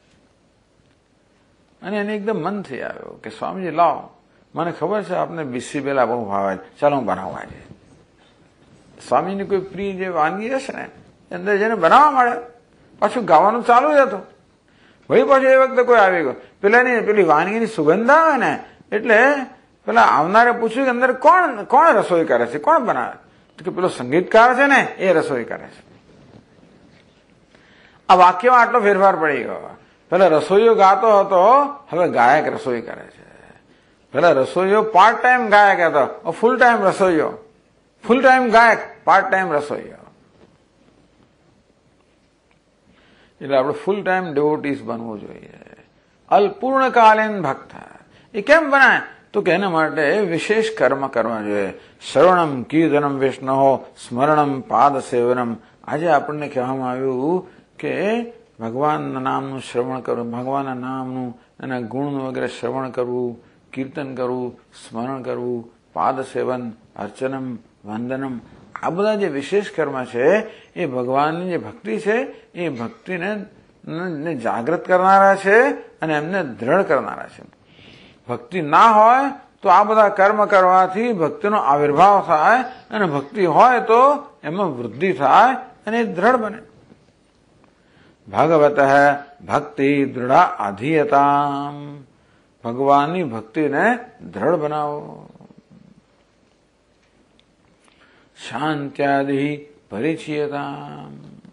અને એને એકદમ મન થઈ આવ્યો કે સ્વામીજી લાવો, મને ખબર છે આપને બિસ્સીબેલા બહુ ભાવે, ચાલો હું બનાવવા છે. સ્વામીની કોઈ પ્રિય જે વાનગી હશે ને અંદર જેને બનાવવા મળે, પાછું ગાવાનું ચાલુ જ હતું. વળી પાછું એ વખતે કોઈ આવી ગયો, પેલી વાનગીની સુગંધ આવે ને એટલે પેલા આવનારે પૂછ્યું કે અંદર કોણ રસોઈ કરે છે, કોણ બનાવે? તો કે પેલો સંગીતકાર છે ને એ રસોઈ કરે છે. આ વાક્યમાં આટલો ફેરફાર પડી ગયો. પેલા રસોઈયો ગાતો હતો, હવે ગાયક રસોઈ કરે છે. પેલા રસોઈયો પાર્ટ ટાઈમ ગાયક હતો, ફૂલ ટાઈમ રસોઈયો. ફૂલ ટાઈમ ગાયક, પાર્ટ ટાઈમ રસોઈયો. એટલે આપણે ફૂલ ટાઈમ ડેવોટીઝ બનવું જોઈએ. અલ્પૂર્ણકાલીન ભક્ત. એ કેમ બનાય? તો કે એના માટે વિશેષ કર્મ કરવા જોઈએ. શ્રવણમ કીર્તનમ વૈષ્ણવો સ્મરણમ પાદ સેવનમ. આજે આપણને કહેવામાં આવ્યું કે ભગવાનના નામનું શ્રવણ કરવું, ભગવાનના નામનું એના ગુણનું વગેરે શ્રવણ કરવું, કીર્તન કરવું, સ્મરણ કરવું, પાદ સેવન, અર્ચનમ, વંદનમ, આ બધા જે વિશેષ કર્મ છે એ ભગવાનની જે ભક્તિ છે એ ભક્તિને જાગૃત કરનારા છે અને એમને દ્રઢ કરનારા છે. ભક્તિ ના હોય તો આ બધા કર્મ કરવાથી ભક્તિનો આવિર્ભાવ થાય અને ભક્તિ હોય તો એમાં વૃદ્ધિ થાય અને દ્રઢ બને. ભગવત ભક્તિ દૃઢ આધીયતા. ભગવાનની ભક્તિને દ્રઢ બનાવો. શાંત્યાદિ પરિચિયતા.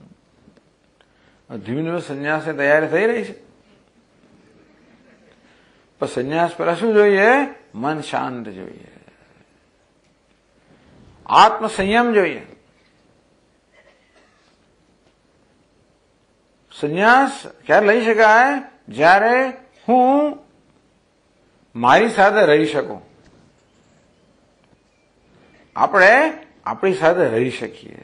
ધીમે ધીમે સંન્યાસની તૈયારી થઈ રહી છે. પણ સંન્યાસ પહેલા શું જોઈએ? મન શાંત જોઈએ, આત્મસંયમ જોઈએ. સંન્યાસ ક્યારે લઈ શકાય? જ્યારે હું મારી સાથે રહી શકું. આપણે આપણી સાથે રહી શકીએ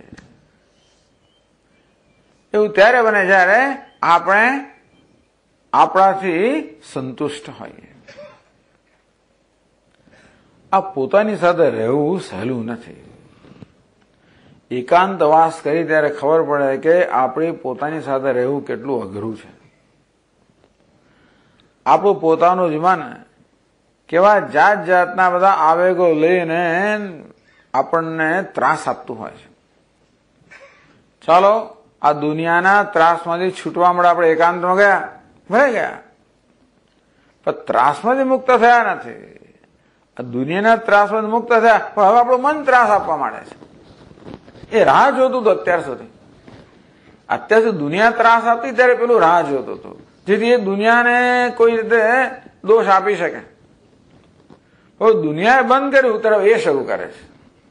એવું ત્યારે બને જ્યારે આપણે આપણાથી સંતુષ્ટ હોઈએ. આ પોતાની સાથે રહેવું સહેલું નથી. એકાંતવાસ કરી ત્યારે ખબર પડે કે આપણે પોતાની સાથે રહેવું કેટલું અઘરું છે. આપણું પોતાનું જીવન કેવા જાત જાતના બધા આવેગો લઈને આપણને ત્રાસ આપતું હોય છે. ચાલો આ દુનિયાના ત્રાસમાંથી છૂટવા મળે આપણે એકાંતમાં ગયા, ભલે ગયા, પણ ત્રાસમાંથી મુક્ત થયા નથી. આ દુનિયાના ત્રાસમાંથી મુક્ત થયા પણ હવે આપણું મન ત્રાસ આપવા માંડે છે. એ રાહ જોતું હતું અત્યાર સુધી દુનિયા ત્રાસ આપતી ત્યારે પેલું રાહ જોતું હતું જેથી એ દુનિયાને કોઈ રીતે દોષ આપી શકે. હવે દુનિયાએ બંધ કર્યું ત્યારે એ શરૂ કરે છે.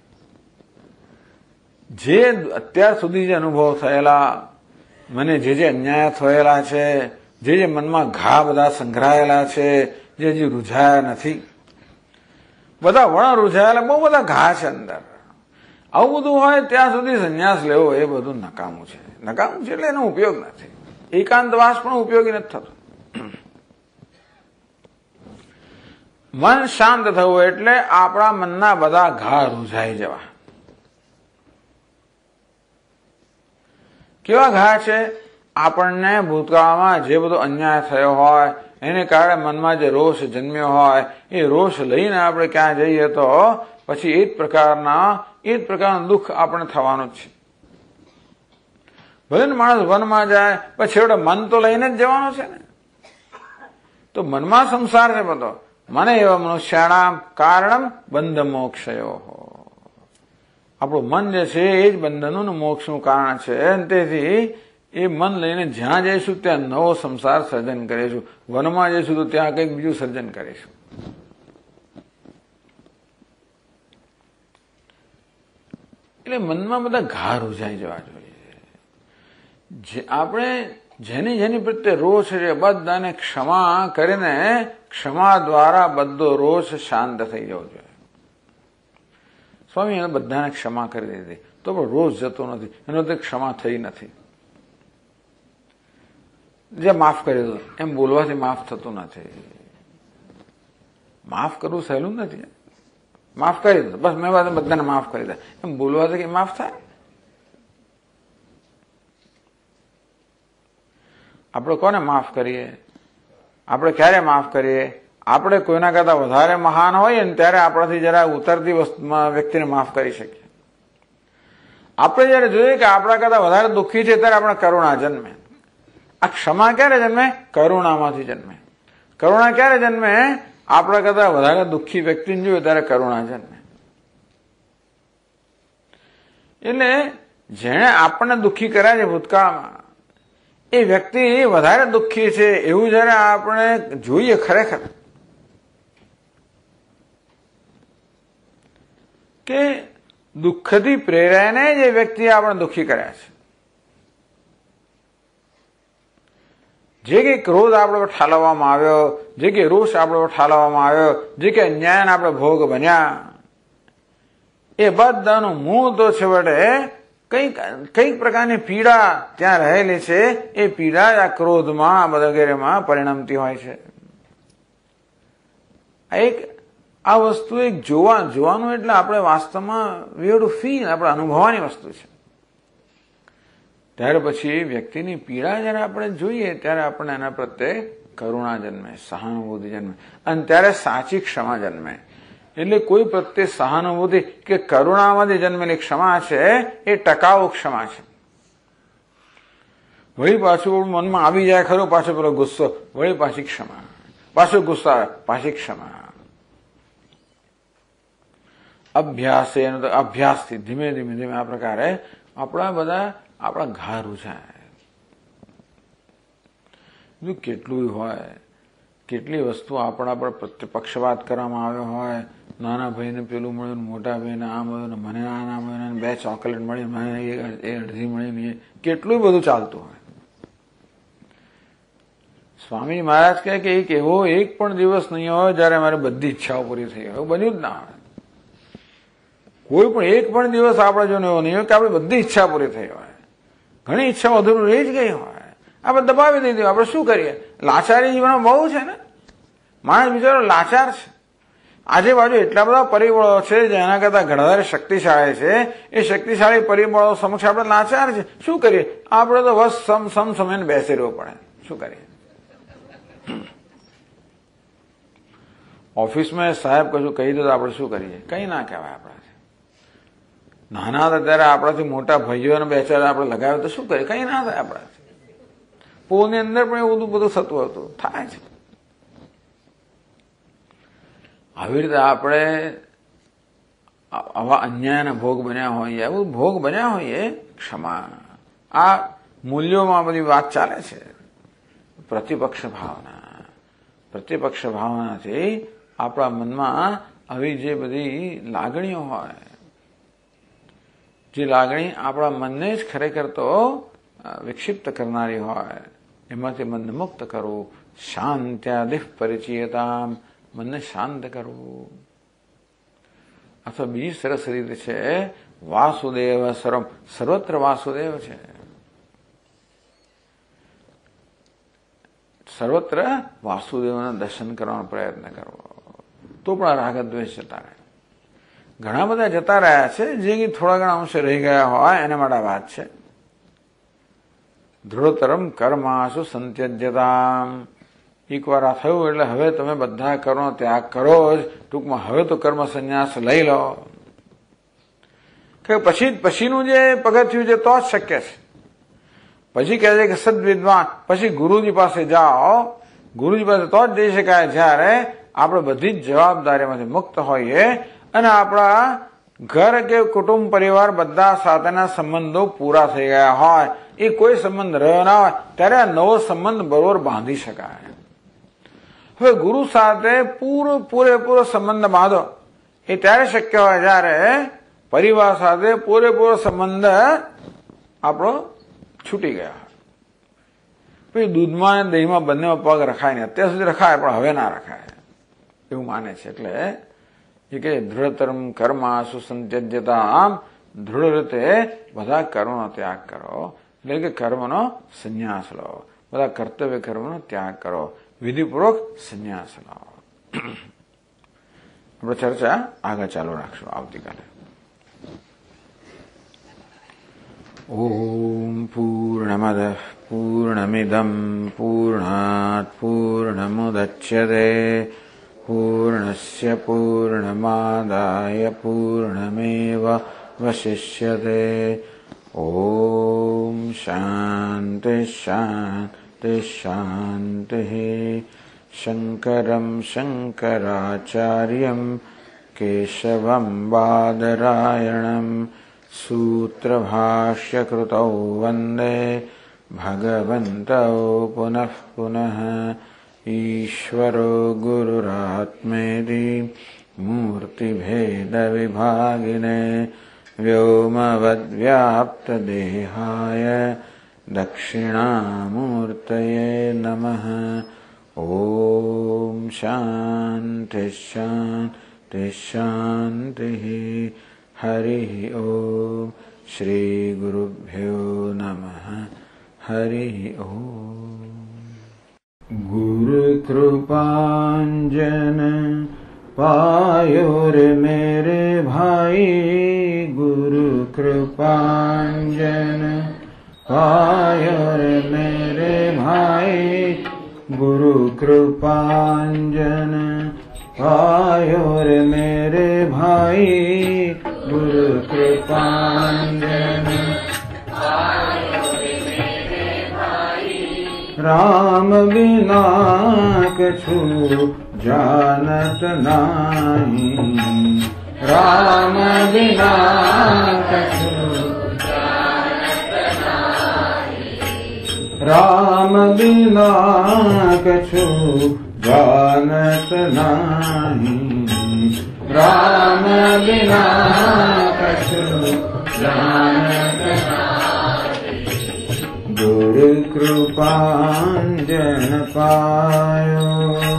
જે અત્યાર સુધી જે અનુભવ થયેલા, મને જે અન્યાય થયેલા છે, જે મનમાં ઘા બધા સંઘરાયેલા છે, જે રૂઝાયા નથી, બધા વણ રૂઝાયેલા, બહુ બધા ઘા છે અંદર. આવું બધું હોય ત્યાં સુધી સંન્યાસ લેવો એ બધું નકામું છે. નકામું છે એટલે એનો ઉપયોગ નથી. એકાંતવાસ પણ ઉપયોગી નથી થતો. મન શાંત થવું એટલે આપણા મનના બધા ઘા રૂઝાઈ જવા. કેવા ઘા છે? આપણને ભૂતકાળમાં જે બધો અન્યાય થયો હોય એને કારણે મનમાં જે રોષ જન્મ્યો હોય એ રોષ લઈને આપણે ક્યાં જઈએ તો પછી એ જ પ્રકારનું દુઃખ આપણે થવાનું જ છે. ભલે માણસ વનમાં જાય પછી છેવટે મન તો લઈને જ જવાનું છે ને. તો મનમાં સંસાર છે બધો. મને એવા મનુષ્યાણામ કારણમ બંધ મોક્ષયો. આપણું મન જે છે એ જ બંધનનું ને મોક્ષનું કારણ છે. તેથી એ મન લઈને જ્યાં જઈશું ત્યાં નવો સંસાર સર્જન કરીશું. વનમાં જઈશું તો ત્યાં કંઈક બીજું સર્જન કરીશું. એટલે મનમાં બધા ઘા રૂઝાઈ જવા જોઈએ. આપણે જેની પ્રત્યે રોષ છે બધાને ક્ષમા કરીને ક્ષમા દ્વારા બધો રોષ શાંત થઈ જવો જોઈએ. સ્વામી એને બધાને ક્ષમા કરી દીધી તો પણ રોષ જતો નથી, એનો તો ક્ષમા થઈ નથી. જે માફ કરી દો એમ બોલવાથી માફ થતું નથી. માફ કરવું સહેલું નથી. માફ કરી દો બસ મેં બધાને માફ કરી દે એમ બોલવાથી કઈ માફ થાય? આપણે કોને માફ કરીએ? આપણે ક્યારે માફ કરીએ? આપણે કોઈના કરતા વધારે મહાન હોઈએ ને ત્યારે આપણાથી જરા ઉતરતી વ્યક્તિને માફ કરી શકીએ. આપણે જયારે જોઈએ કે આપણા કરતા વધારે દુઃખી છે ત્યારે આપણે કરુણા જન્મે. આ ક્ષમા ક્યારે જન્મે? કરુણામાંથી જન્મે. કરુણા ક્યારે જન્મે? આપણા કરતા વધારે દુઃખી વ્યક્તિને જોઈએ ત્યારે કરુણા જન્મે. એટલે જેણે આપણને દુઃખી કર્યા છે ભૂતકાળમાં એ વ્યક્તિ વધારે દુઃખી છે એવું જયારે આપણે જોઈએ ખરેખર કે દુઃખથી પ્રેરાઈને જે વ્યક્તિ આપણે દુઃખી કર્યા છે, જે કંઈ ક્રોધ આપણે પર ઠાલવવામાં આવ્યો, જે કંઈ રોષ આપણે પર ઠાલવવામાં આવ્યો, જે કંઈ અન્યાયના આપણે ભોગ બન્યા, એ બધાનું મૂળ તો છેવટે કઈક પ્રકારની પીડા ત્યાં રહેલી છે. એ પીડા આ ક્રોધમાં વગેરેમાં પરિણમતી હોય છે. આ વસ્તુ એક જોવાનું એટલે આપણે વાસ્તવમાં વી હેવ ટુ ફીલ, આપણે અનુભવવાની વસ્તુ છે. ત્યાર પછી વ્યક્તિની પીડા જયારે આપણે જોઈએ ત્યારે આપણને એના પ્રત્યે કરુણા જન્મે, સહાનુભૂતિ જન્મે અને ત્યારે સાચી ક્ષમા જન્મે. એટલે કોઈ પ્રત્યે સહાનુભૂતિ કે કરુણામાંથી જન્મેલી ક્ષમા છે એ ટકાઉ ક્ષમા છે. વળી પાછું મનમાં આવી જાય ખરો પાછો પેલો ગુસ્સો, વળી પાછી ક્ષમા, પાછો ગુસ્સા, પાછી ક્ષમા. અભ્યાસથી ધીમે ધીમે આ પ્રકારે આપણા ઘા રૂઝાય. કેટલું હોય, કેટલી વસ્તુ આપણા પર પક્ષપાત કરવામાં આવ્યો હોય. નાના ભાઈને પેલું મળ્યું, મોટા ભાઈને આ મળ્યું, મને આ ના મળ્યું, 2 ચોકલેટ મળી, મને એ અડધી મળી, કેટલું બધું ચાલતું હોય. સ્વામી મહારાજ કહે કે એવો એક પણ દિવસ નહીં હોય જયારે મારે બધી ઈચ્છાઓ પૂરી થઈ હોય. એવું બન્યું જ ના હોય. કોઈ પણ એક પણ દિવસ આપણે જો એવો નહીં હોય કે આપણે બધી ઈચ્છા પૂરી થઈ હોય. ઘણી ઈચ્છાઓ અધૂરું રહી જ ગઈ હોય. આપણે દબાવી દીધી. આપણે શું કરીએ? લાચારી જીવનમાં બહુ છે ને. માણસ બિચારો લાચાર છે. આજુબાજુ એટલા બધા પરિબળો છે જેના કરતા ઘણા વધારે શક્તિશાળી છે. એ શક્તિશાળી પરિબળો સમક્ષ આપણે લાચાર છે. શું કરીએ? આપણે તો બસ સમયને બેસી રહેવું પડે. શું કરીએ? ઓફિસમાં સાહેબ કશું કહી દો તો આપણે શું કરીએ? કઈ ના કહેવાય આપણાથી. નાના હતા ત્યારે આપણાથી મોટા ભાઈઓને બેચારા આપણે લગાવે તો શું કરીએ? કઈ ના થાય આપણાથી. પોળની અંદર પણ એવું બધું થતું હતું, થાય છે. આવી રીતે આપણે આવા અન્યાયના ભોગ બન્યા હોઈએ, એવું ભોગ બન્યા હોઈએ, ક્ષમા. આ મૂલ્યોમાં બધી વાત ચાલે છે. પ્રતિપક્ષ ભાવનાથી આપણા મનમાં આવી જે બધી લાગણીઓ હોય, જે લાગણી આપણા મનને જ ખરેખર તો વિક્ષિપ્ત કરનારી હોય, એમાંથી મનને મુક્ત કરવું. શાંત્યાદિઃ પરિચિયતામ, મનને શાંત કરવું. અથવા બીજી સરસ રીતે છે વાસુદેવ સર્વમ, સર્વત્ર વાસુદેવ છે. સર્વત્ર વાસુદેવના દર્શન કરવાનો પ્રયત્ન કરવો તો પણ રાગદ્વેષ જતા રહે. ઘણા બધા જતા રહ્યા છે જે થોડા ઘણા અંશે રહી ગયા હોય એના માટે વાત છે. દૃઢતરમ કર્માસુ સંત્યજ્યતામ. એકવાર આ થયું એટલે હવે તમે બધા કર્મનો ત્યાગ કરો જ. ટૂંકમાં હવે તો કર્મ સંન્યાસ લઈ લો. કે પછીનું જે પગથિયું છે તો જ શક્ય છે. પછી કહે છે કે સદવિદ્વાન, પછી ગુરુજી પાસે જાઓ. ગુરુજી પાસે તો જ જઈ શકાય જયારે આપણે બધી જ જવાબદારીમાંથી મુક્ત હોઈએ અને આપણા ઘર કે કુટુંબ પરિવાર બધા સાથેના સંબંધો પૂરા થઈ ગયા હોય. એ કોઈ સંબંધ રહ્યો ના હોય ત્યારે આ નવો સંબંધ બરોબર બાંધી શકાય. હવે ગુરુ સાથે પૂરેપૂરો સંબંધ બાંધો એ ત્યારે શક્ય હોય જયારે પરિવાર સાથે પૂરેપૂરો સંબંધ આપણો છૂટી ગયા હોય. પછી દૂધમાં અને દહીંમાં બંનેમાં પગ રખાય નહીં. અત્યાર સુધી રખાય પણ હવે ના રખાય એવું માને છે. એટલે એ કે દૃઢતરમ કર્માસુ સંત્યજ્યતા. આમ દૃઢ રીતે બધા કર્મનો ત્યાગ કરો, એટલે કે કર્મનો સંન્યાસ લો. બધા કર્તવ્ય કર્મનો ત્યાગ કરો, વિધિપૂર્વક સંન્યાસ લો. આપણે ચર્ચા આગળ ચાલુ રાખશું આવતીકાલે. ઓમ પૂર્ણમદ પૂર્ણમિદમ પૂર્ણાત પૂર્ણમુદચ્યતે પૂર્ણસ્ય પૂર્ણમાદાય પૂર્ણમેવાવશિષ્યતે. ઓમ શાંતિ શાંતિ શાંતિ. શંકરમ શંકરાચાર્યમ કેશવમ બાદરાયણમ सूत्रभाष्यकृतौ वन्दे भगवन्तौ पुनः पुनः. ईश्वरो गुरुरात्मेति मूर्तिभेदविभागिने व्योमवद्व्याप्तदेहाय दक्षिणामूर्तये नमः. ॐ शान्तिः शान्तिः शान्तिः. हरिः ओम. श्री गुरुभ्यो नमः. हरिः ओम. गुरु कृपांजन पायो रे मेरे भाई, गुरु कृपांजन पायो रे मेरे भाई, गुरु कृपांजन पायो रे मेरे भाई, गुरु कृपांजन पायो रे मेरे भाई. राम बिना कछु जानत नाही, राम बिना कछु जानत नाही, राम बिना कछु जानत नाही, राम बिना कछु जानत नाही. गुरु कृपांजन पायो,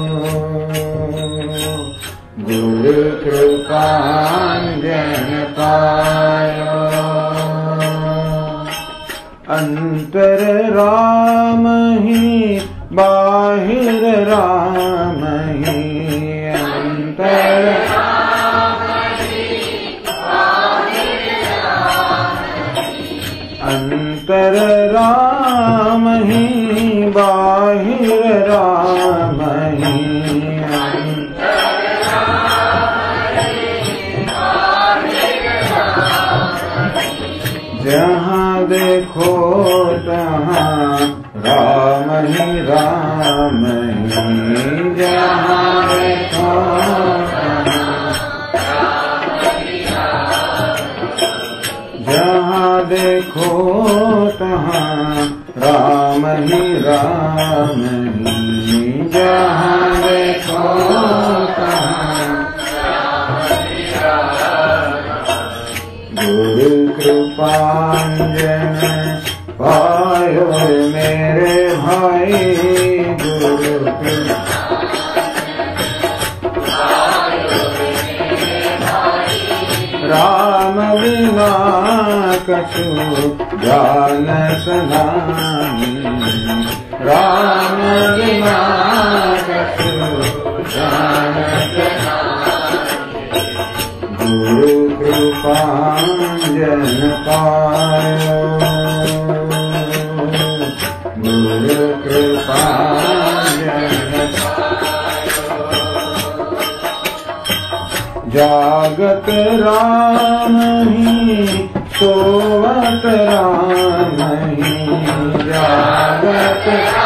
गुरु कृपांजन पायो. अंतर राम ही बाहिर राम ही, अंतर अंतर राम ही बाहिर राम ही, जहाँ देखो तहाँ राम ही राम ही, जहाँ देखो जहाँ देखो तहाँ राम ही राम ही, जहाँ देखो तहाँ गुरु कृपांजन पायो मेरे भाई, गुरु राम बिना कछु जानत नाही, राम बिना कछु जानत नाही. गुरु कृपांजन पायो, गुरु कृपांजन जागत राम ही सोवत राम ही जागत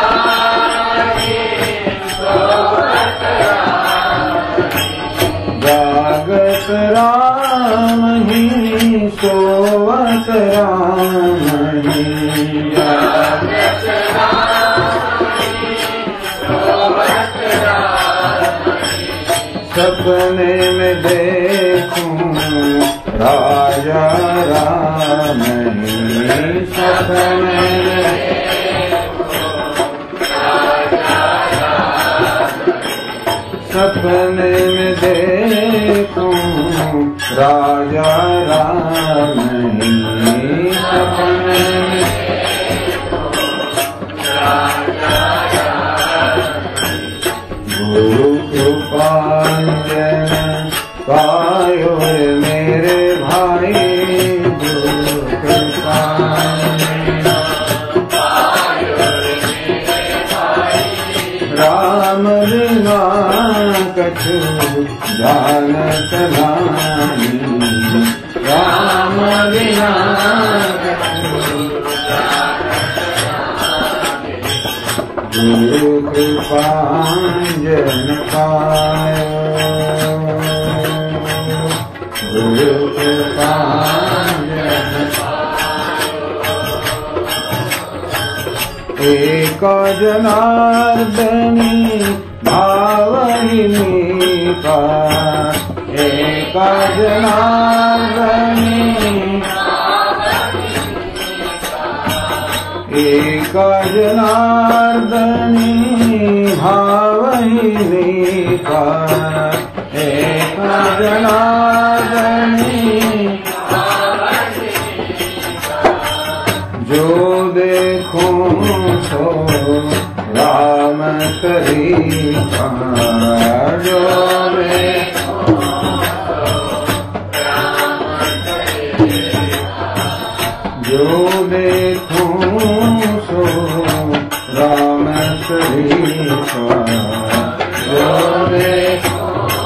जागत राम ही सोवत राम ही जागत सपने में देखूं राजा राम ही सपने में सपने में देखूं राजा राम ही सपने में गुरु कृपांजन पायो रे मेरे भाई गुरु कृपांजन पायो रे मेरे भाई राम बिना कछु जानत नाही राम बिना कछु गुरु कृपांजन पायो गुरु कृपांजन एक जनार्दनी भावहिनी का एक जनार्दनी एक जनार्दनी भावहिनी का एक जनार्दनी जो देखो सो राम तरीका जो देखो जो देखो सो राम तरीका जो देखो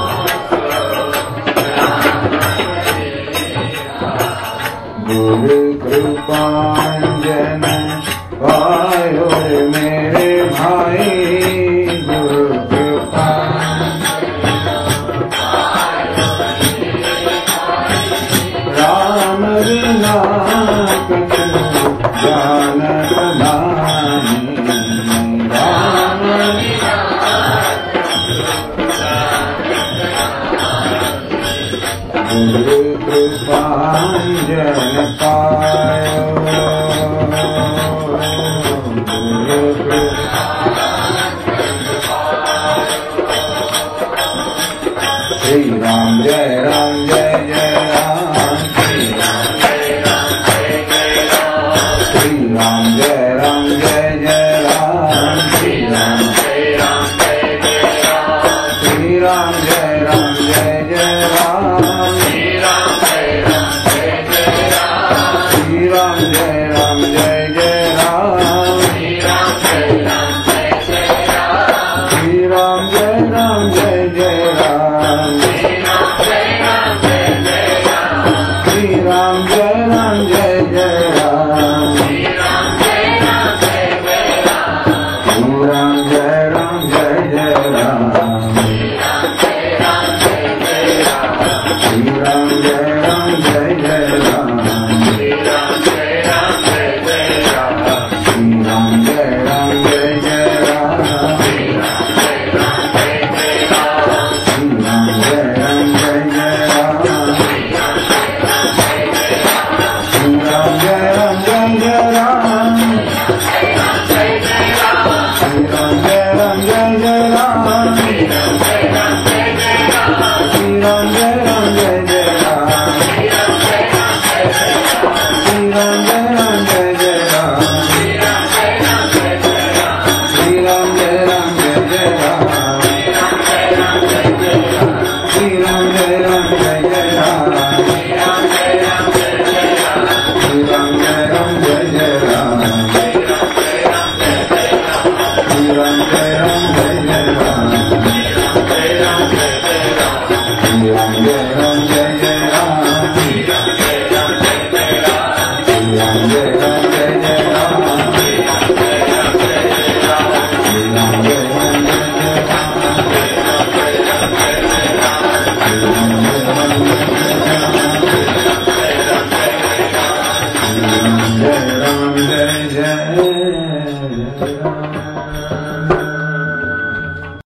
गुरु कृपांजन पायो रे मेरे भाई गुरु कृपांजन Jai Ram.